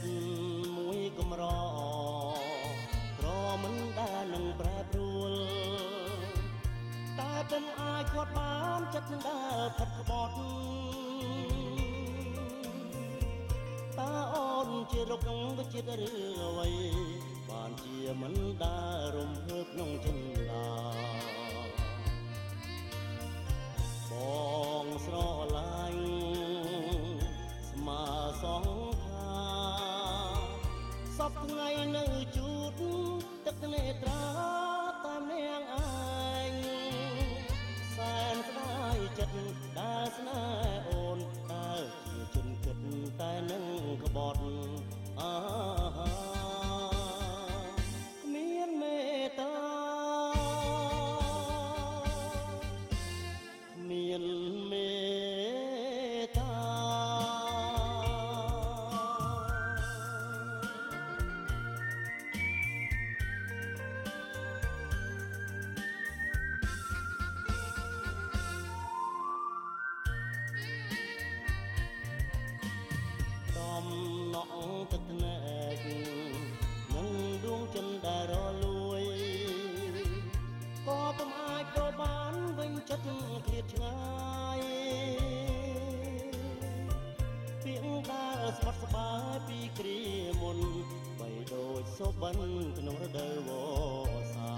មួយកំរក្រមិនដែលនឹងប្រែប្រួលតែពុំអាចគាត់បានចិត្តនឹងដែលផិតក្បត់តើអូនជារុកវិចិត្រឬអ្វីបានជាមិនដែលរំភើបក្នុងចិន្តាបងស្រឡាញ់ស្មើសងខាសពថ្ងៃនៅជួបទឹកនេត្រាតាមនាងឯងសែនស្ដាយចិត្តដែលស្នេហ៍អូនដែលជាជនគិតតែនឹងក្បត់គ្មានមេត្តាគ្មានមេត្តាដំណក់ទឹកភ្នែកនឹងដួងចិត្តដែលរលួយក៏ពុំអាចទៅបានវិញចិត្តឃ្លាតឆ្ងាយពាក្យដែលស្បត់ស្បាយពីគ្រាមុនបីដូចសូបិនក្នុងរដូវវស្សា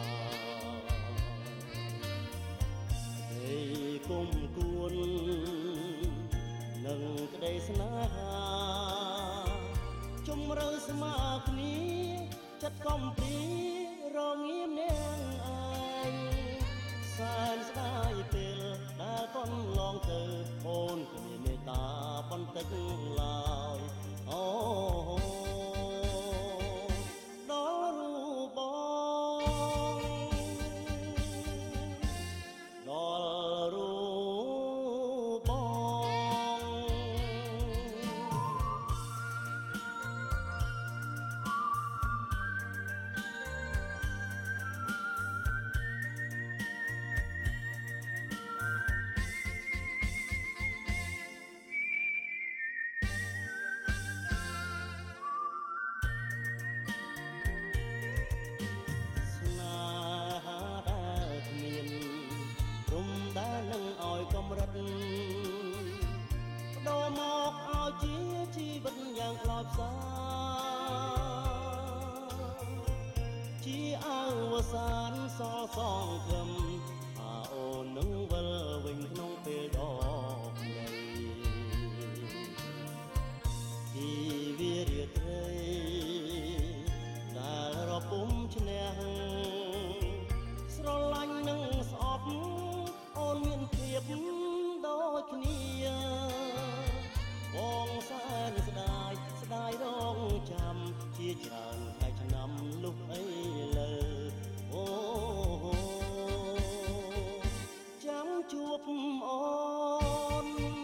ទេគុំគួននឹងក្តីស្នេហាជំរឿស្មើគ្នាចិត្តកំព្រីរងាមនាងឯងសែនស្ដាយពេលដែលកូនឡងទៅអូនគ្មានមេត្តាបន្តិចឡើយអូដល់រូបបងដល់រូបបងកម្រិតបដូរមកឲ្យជាជីវិតយ៉ាងខ្លោចផ្សាជាអវសានសល់សងគំថាអូននឹងវិលវិញក្នុងពេលដ៏ខ្លីជីវិតរាត្រីដែលរពុំឈ្នះស្រឡាញ់នឹងស្អប់អូនមានភាពដូចគ្នាបងសែនស្ដាយរងចាំជាច្រើនខែឆ្នាំលុះអីលើអូចាំជួបអូន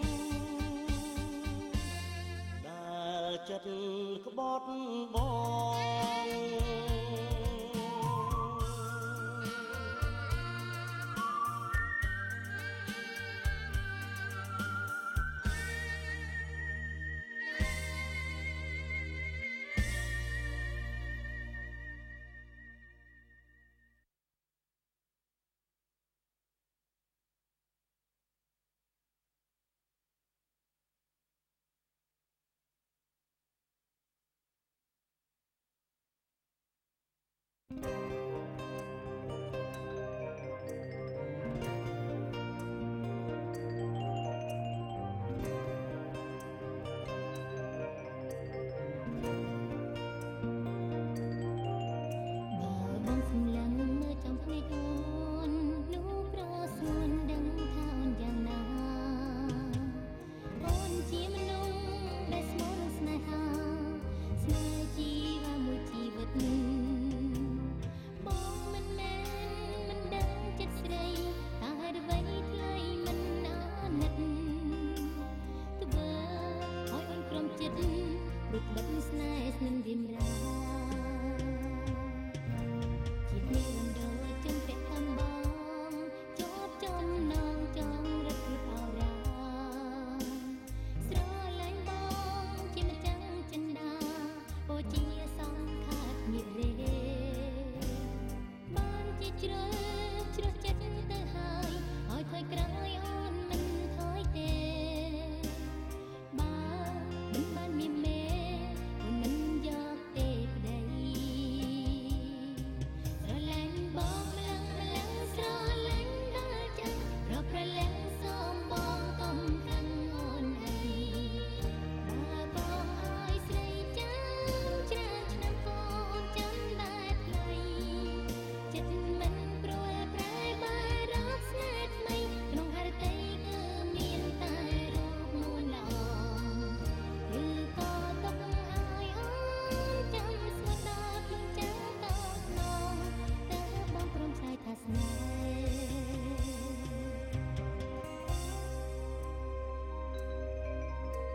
ដែលចិត្តក្បត់បង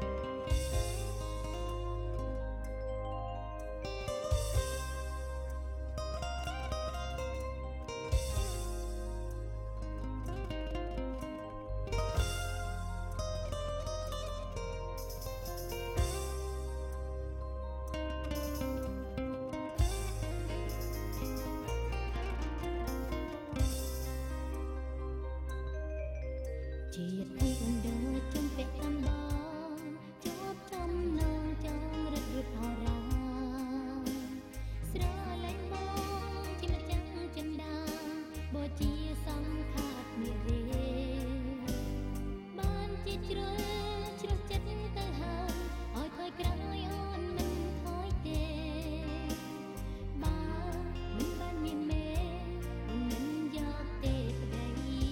ជាតិទីអណ្ដើចំពាក់តាមបងជួបចំណងចងរឹតរុតអរាស្រលាញ់បងជាម្ចាំងចិន្តាបើជាសង្ខារនារីបានជាជ្រុលជ្រោះចិត្តទៅហើយឲ្យថយក្រោយអូនមិនថយទេបានមិនបានមានមេអូនមិនយកទេប្តី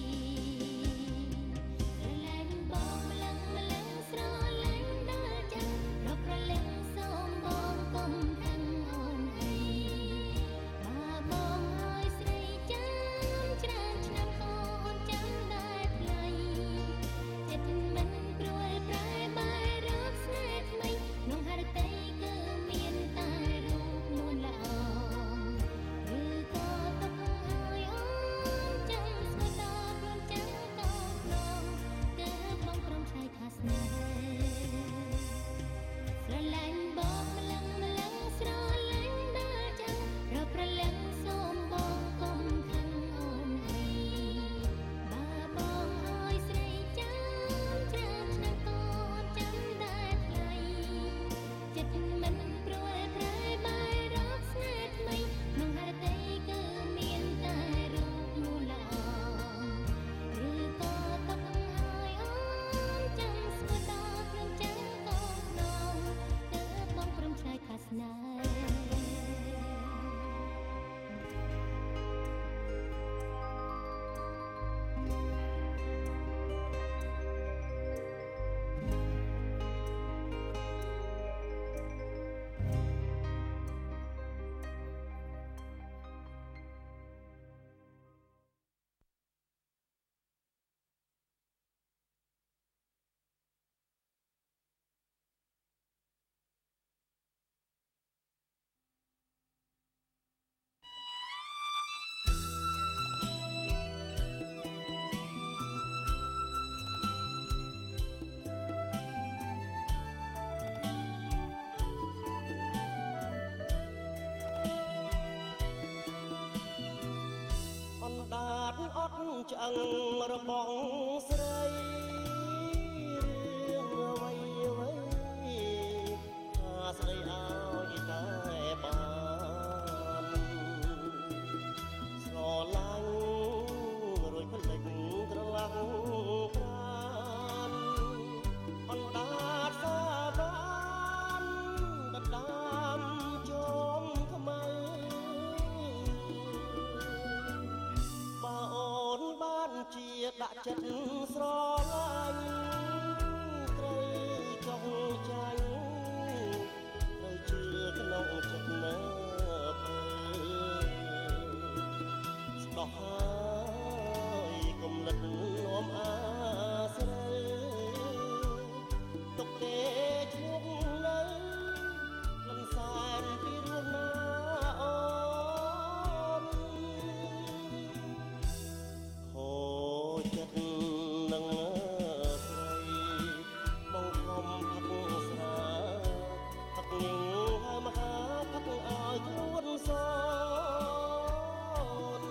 អត់ឆ្អឹងរបស់ស្រីរឿងអ្វីអ្វីថាស្រីឲ្យតែបានស្រឡាញ់រួចផ្លេចត្រឡប់ប្រានអណ្ដាតសាបានដណ្ដើមជុំថ្មីអូនបានជាដាក់ចិត្តស្រឡាញ់ត្រូវចង់ចាញ់ត្រូវជឿក្នុងចិត្តនៅពេលស្ដោះហើយកុំលិតនាំអាស្រីទុកគេឈ្មោះនៅលំសានពីរស់ណាអូចិត្តនឹងស្រីបងខំផឹកស្រាផឹកញញហើយមកហាផឹកឲ្យខ្លួនសន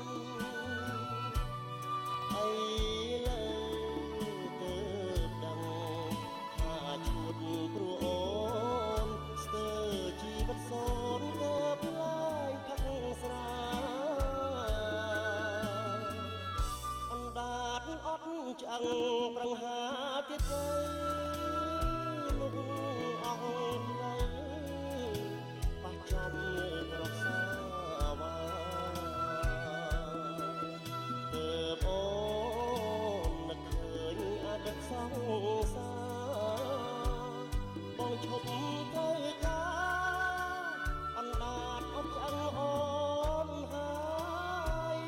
អីលើទៅដឹងថាឈួតព្រោះអូនស្ទើរជីវិតសូនទៅផ្លាយផឹកស្រាអត់ឆ្អឹងប្រឹងហាទៀតទៅលោកអស់ផ្លូវប៉ះចំរកសាវាទើបអូននឹកឃើញអតីតសង្សារបងឈប់ទៅការអណ្ដាតអត់ឆ្អឹងអូនហើយ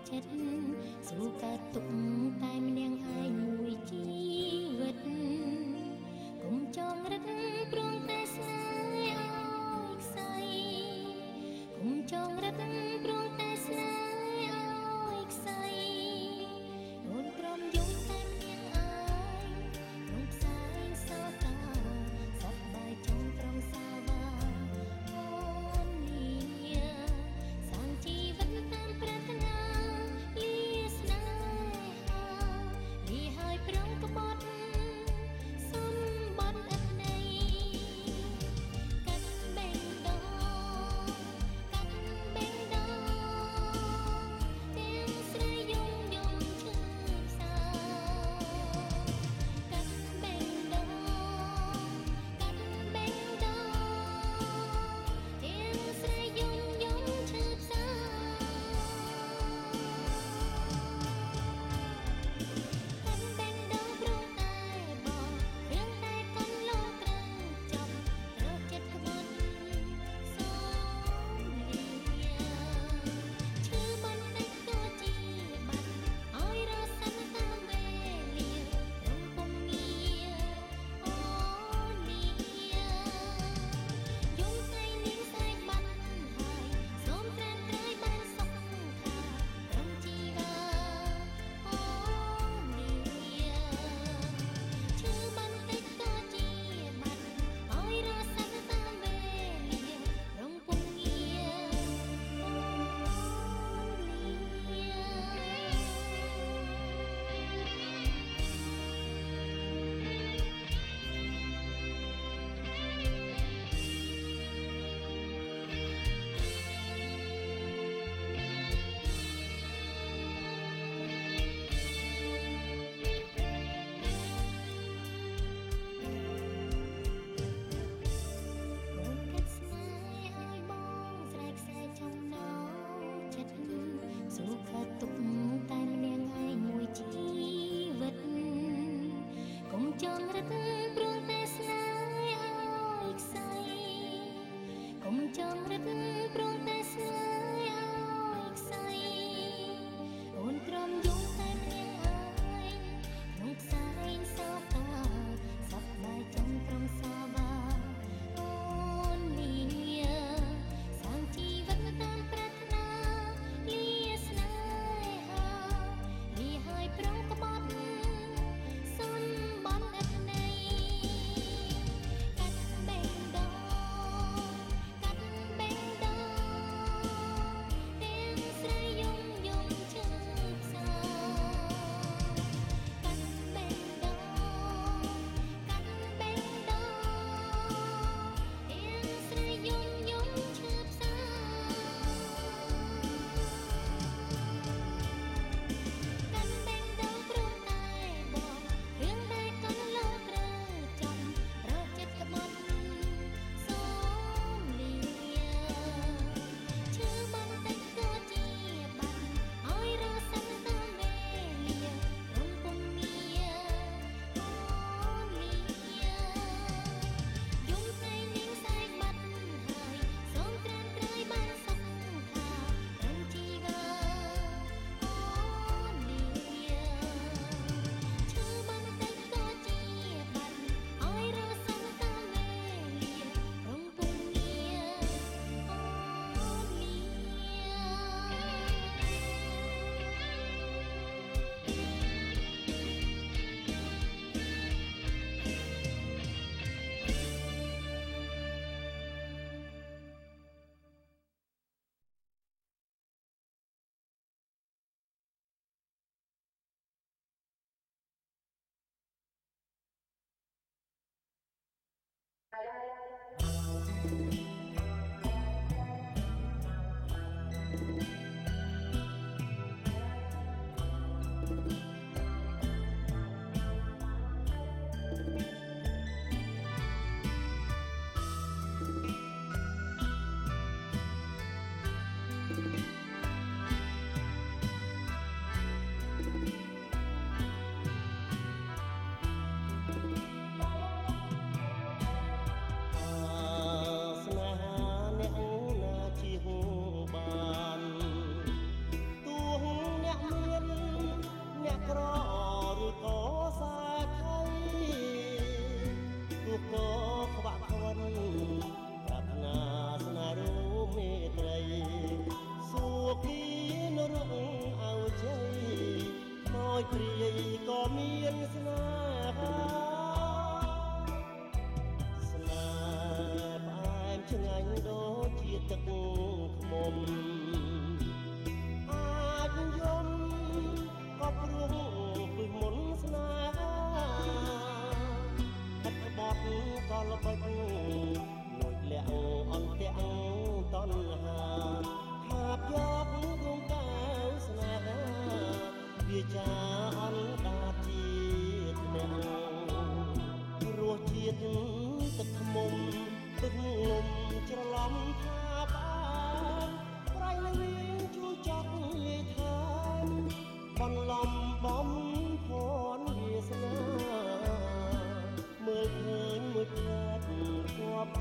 ចិត្តស៊ូកើតទុកតែម្នាក់ឯងមួយជីវិតកុំចងរឹតព្រមតែស្នេហ៍ឲ្យខ្សែកុំចងរឹតព្រមតែស្នេហ៍ឲ្យខ្សែអូនព្រមយំតែម្នាក់ឯងក្នុងផ្សែងសោកាសប្បាយចង់ត្រង់សាវាអូននេះសាងជីវិតតាមប្រាថ្នាលាស្នេហាលីហើយប្រងក្បត់សំបន់ឥតន័យកាត់បេងដូងកាត់បេងដូងទាំងស្រីយំយំឈឺផ្សាកាត់បេងដូងកាត់បេងដូងទាំងស្រីយំយំឈឺផ្សាកាត់បេងដូងព្រោះតែបងរឿងតែកូនលោកត្រូវចាប់រកចិត្តក្បត់សូមលាឈឺបន្តិចក៏ជាបាត់ឲ្យរស់សិនតាមវេលារំពំងារអូលាយំថ្ងៃនេះស្អែកបាត់ហើយសូមត្រានត្រើយបានសុខខាក្រុមជីវាអូលាឈឺបន្តិចក៏ជាបាត់ឲ្យរស់សិនតាមវេលារំពំងារអូអូនកាត់ស្នេហ៍ឲ្យបងស្រែកខ្សែចំណោចិត្តស៊ូខាត់ទុកតែម្នាក់ឯងមួយជីវិតកុំចងរឹតព្រោះតែស្នេហ៍ឲ្យខ្សែកុំចងរឹតព្រោះតែស្នេហ៍ឲ្យខ្សែអូនទ្រាំយំតែម្នាក់ឯងក្នុងផ្សែងសោកាសប្បាយចង់ត្រង់សាវាអូននេះសាងជីវិតតាមប្រាថ្នាលាស្នេហាលីហើយប្រងក្បត់សំបន់ឥតន័យកាត់បេងដូងកាត់បេងដូង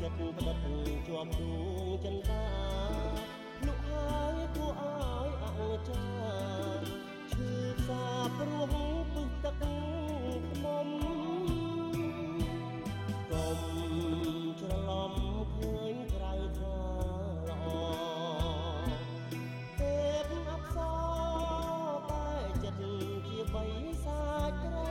ចិត្តផ្ដិតជាប់ដួងចិន្តាលក់ហើយគួរឲ្យអង្ចាឈឺផ្សាព្រោះពឹសទឹកខ្មុំកុំច្រឡំឃើញក្រៅថាល្អទេពអប្សរតែចិត្តជាបិសាចត្រី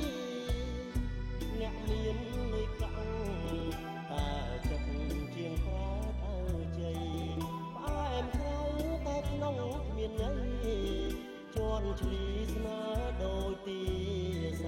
អ្នកមានលុយកាំងតែចិត្តជាងប្រាតអើជ័យផ្អែមក្រៅតែក្នុងគ្មានន័យជន់ឈ្លីស្នេហ៍ដូចទីសា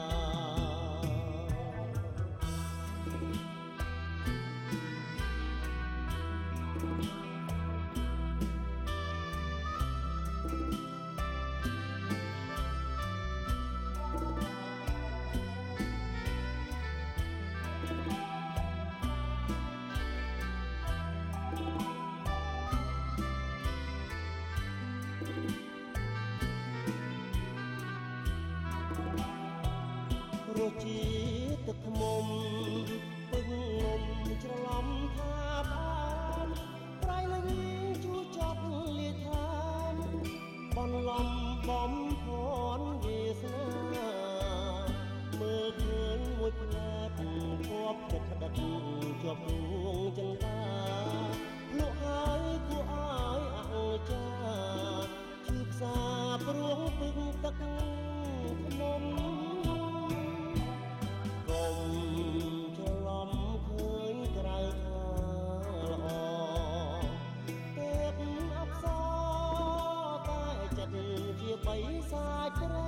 រសជាតិទឹកខ្មុំពឹងងំច្រឡំថាបានប្រៃលឹងជួចប់លាឋានបន្លំបំភ័ណ្ឌវាសនាមើលឃើញមួយផ្លែគប់ចិត្តផ្ដិតជាប់ដួងចិន្តាលក់ហើយគួរឲ្យអង្ចាឈឺផ្សាព្រោះពឹងទឹកខ្មុំច្រឡំឃើញក្រៅថាល្អទេពអប្សរតែចិត្តជាបិសាចត្រី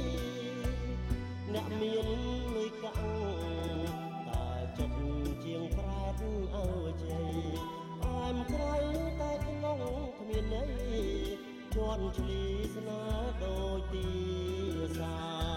អ្នកមានលុយកាំងតែចិត្តជាងប្រែតអើជ័យអែមក្រៅតែក្នុងគ្មានន័យជន់ឈ្លីស្នេហ៍ដូចទីសា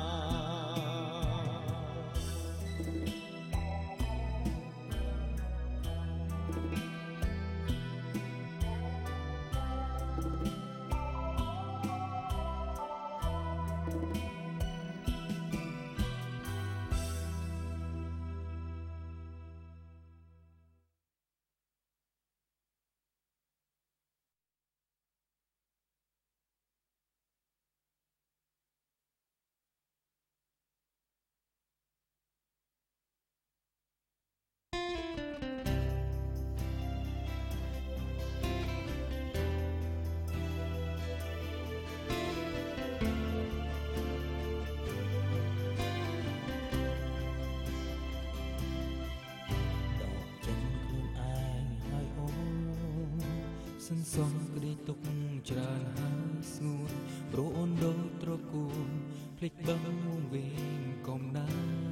សងក្តីទុកច្រើនហើយស្ងួនព្រោះអូនដូចត្រកួនភ្លេចបឹងវងវែងកំណា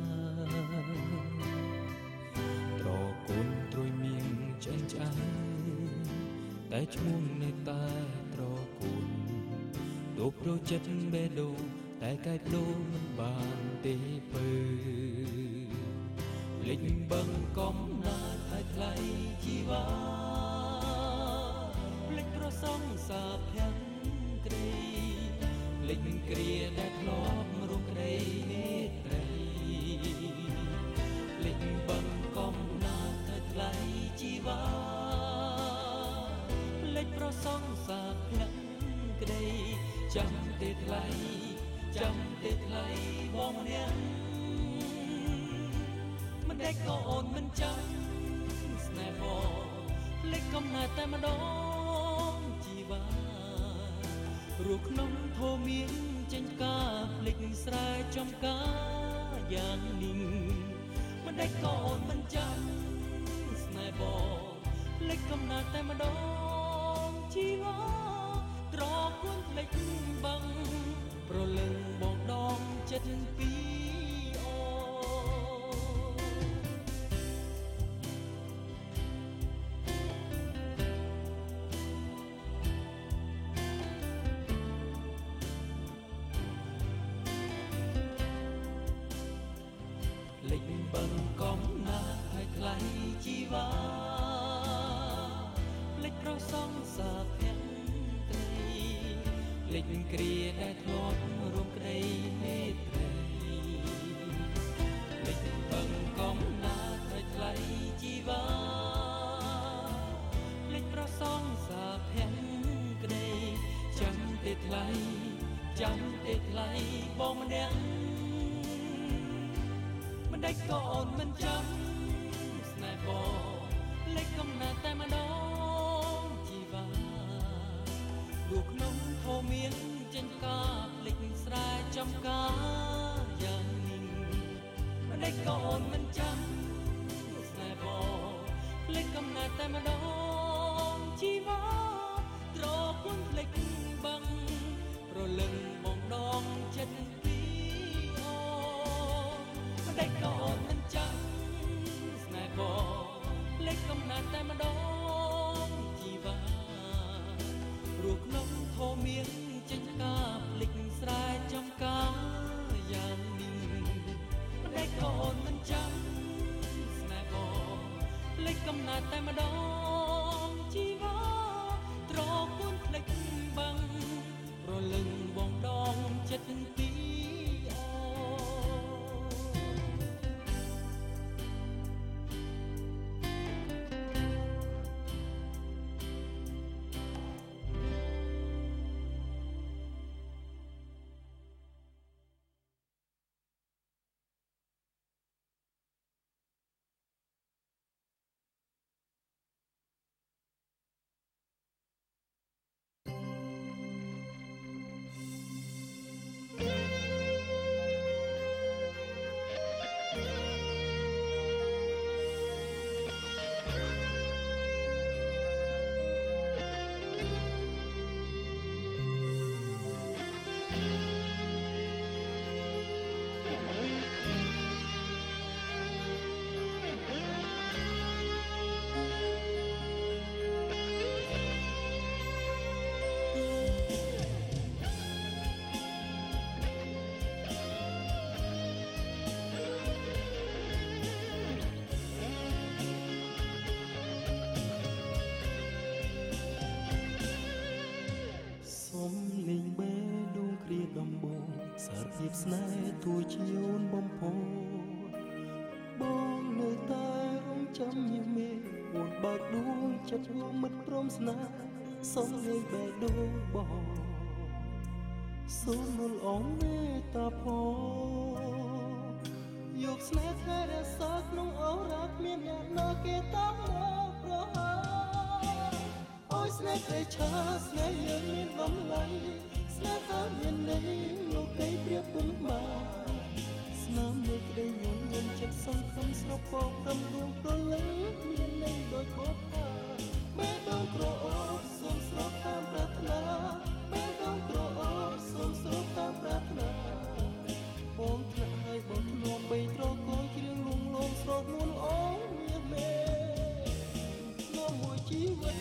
ត្រកួនត្រួយមៀងឆ្អិនឆ្អែតែឈ្មោះនៅតែត្រកួនដូរប្រចិត្តបេះដូងតែកែបដូរមិនបានទេពើភ្លេចបឹងកំណាហើយថ្លៃជីវ៉ាសងសាភាំងក្រីលេចគ្រាដែលធ្លាប់រំក្រីនេត្រីលេចបឹងកំណាទៅថ្លៃជីវ៉ាលេចប្រសងសាភាំងក្តីចាំទេថ្លៃចាំទេថ្លៃបងអ្នកមិនដេកក៏អូនមិនចាំស្នេហ៍បងលេចកំណាតែម្ដងរੂក្នុងធម៌មានចេញផ្កាភ្លេចស្រែចំការយ៉ាងនេះមិនដេចក៏អូនមិនចាំស្នេហ៍បងភ្លេចកំណាត់តែម្ដងជីវ៉ាត្រកួនភ្លេចបឹងប្រលឹងបងដងចិត្តពីអូបឹងកំណាហើយថ្លៃជីវ៉ាភ្លេចប្រសងសាភាំងក្រីភ្លេចគ្រាដែលធ្លាប់រួមក្តីមេត្រីភ្លេចបឹងកំណាហើយថ្លៃជីវ៉ាចាំទេថ្លៃបងម្នាក់មិនដេចក៏អូនមិនចាំស្នេហ៍បងលេចកំណត់តែម្ដងជីវ៉ាលួក្នុងធម៌មានចេញការភ្លេចស្រែចំការយ៉ាងនេះមិនដេចក៏អូនមិនចាំស្នេហ៍បងភ្លេចកំណត់តែម្ដងជីវ៉ាត្រគុណភ្លេចបាំងរលឹងបងដងចិត្តពីអូមិនដេចក៏អូនមិនចាំស្នេហ៍បងភ្លេចកំណត់តែម្ដងជីវ៉ាព្រោះក្នុងធម៌មានចេញការភ្លេចស្រែចំការយ៉ាងនេះមិនដេចក៏អូនមិនចាំស្នេហ៍បងភ្លេចកំណត់តែម្ដងជីវ៉ាត្រគុណភ្លេចបាំងរលឹងបងដងចិត្តពីអូ ដំបូងសារភាពស្នេហ៍ទួជាអូនបំផុតបងនៅតែរងចាំញឹមមេអូនបើកដួងចិត្តរួមមិត្តព្រមស្នេហ៍សុំលេងបែកដូងបងសូមមុនអងមេត្តាផងយកស្នេហ៍ថ្ងៃរសាក្នុងអរ៉ាគ្មានអ្នកណាគេតាមមកប្រហាអូយស្នេហ៍ព្រៃឈើស្នេហ៍យើងមានតម្លៃស្នេហ៍ថាមានន័យលោកគេប្រៀបពុំបានស្នាមមួយក្តីញញឹមចិត្តសង្ឃឹមស្រពកកំដួងប្រលឹងមានន័យដោយបបថាបែរដងក្រអូបសូមស្រោបតាមប្រាថ្នាបែរដងក្រអូបសូមស្រោបតាមប្រាថ្នាបងថ្នាក់ឲ្យបងធ្លាប់បីត្រកូលគ្រឿងលងលងស្រោបនួនអងមានមេនាំមួយជីវិត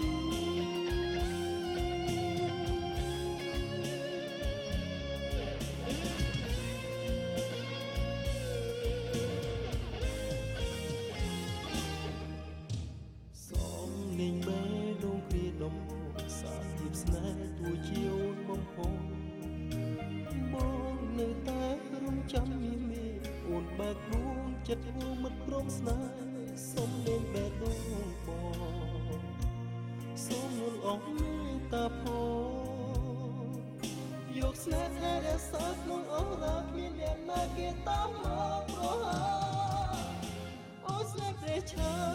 ដំបូងសារភាពស្នេហ៍ទួជាអូនបំផុតបងនៅតែរំចាំមានមេអូនបើកដួងចិត្តរួមមិត្តព្រមស្នេហ៍សុំលេងបែបដងបងសូមមុនអស់មេត្តាផងយកស្នេហ៍ថែរក្សាក្នុងអរ៉ាគ្មានអ្នកណាគេតាមមកប្រហាអូស្នេហ៍ព្រះឆា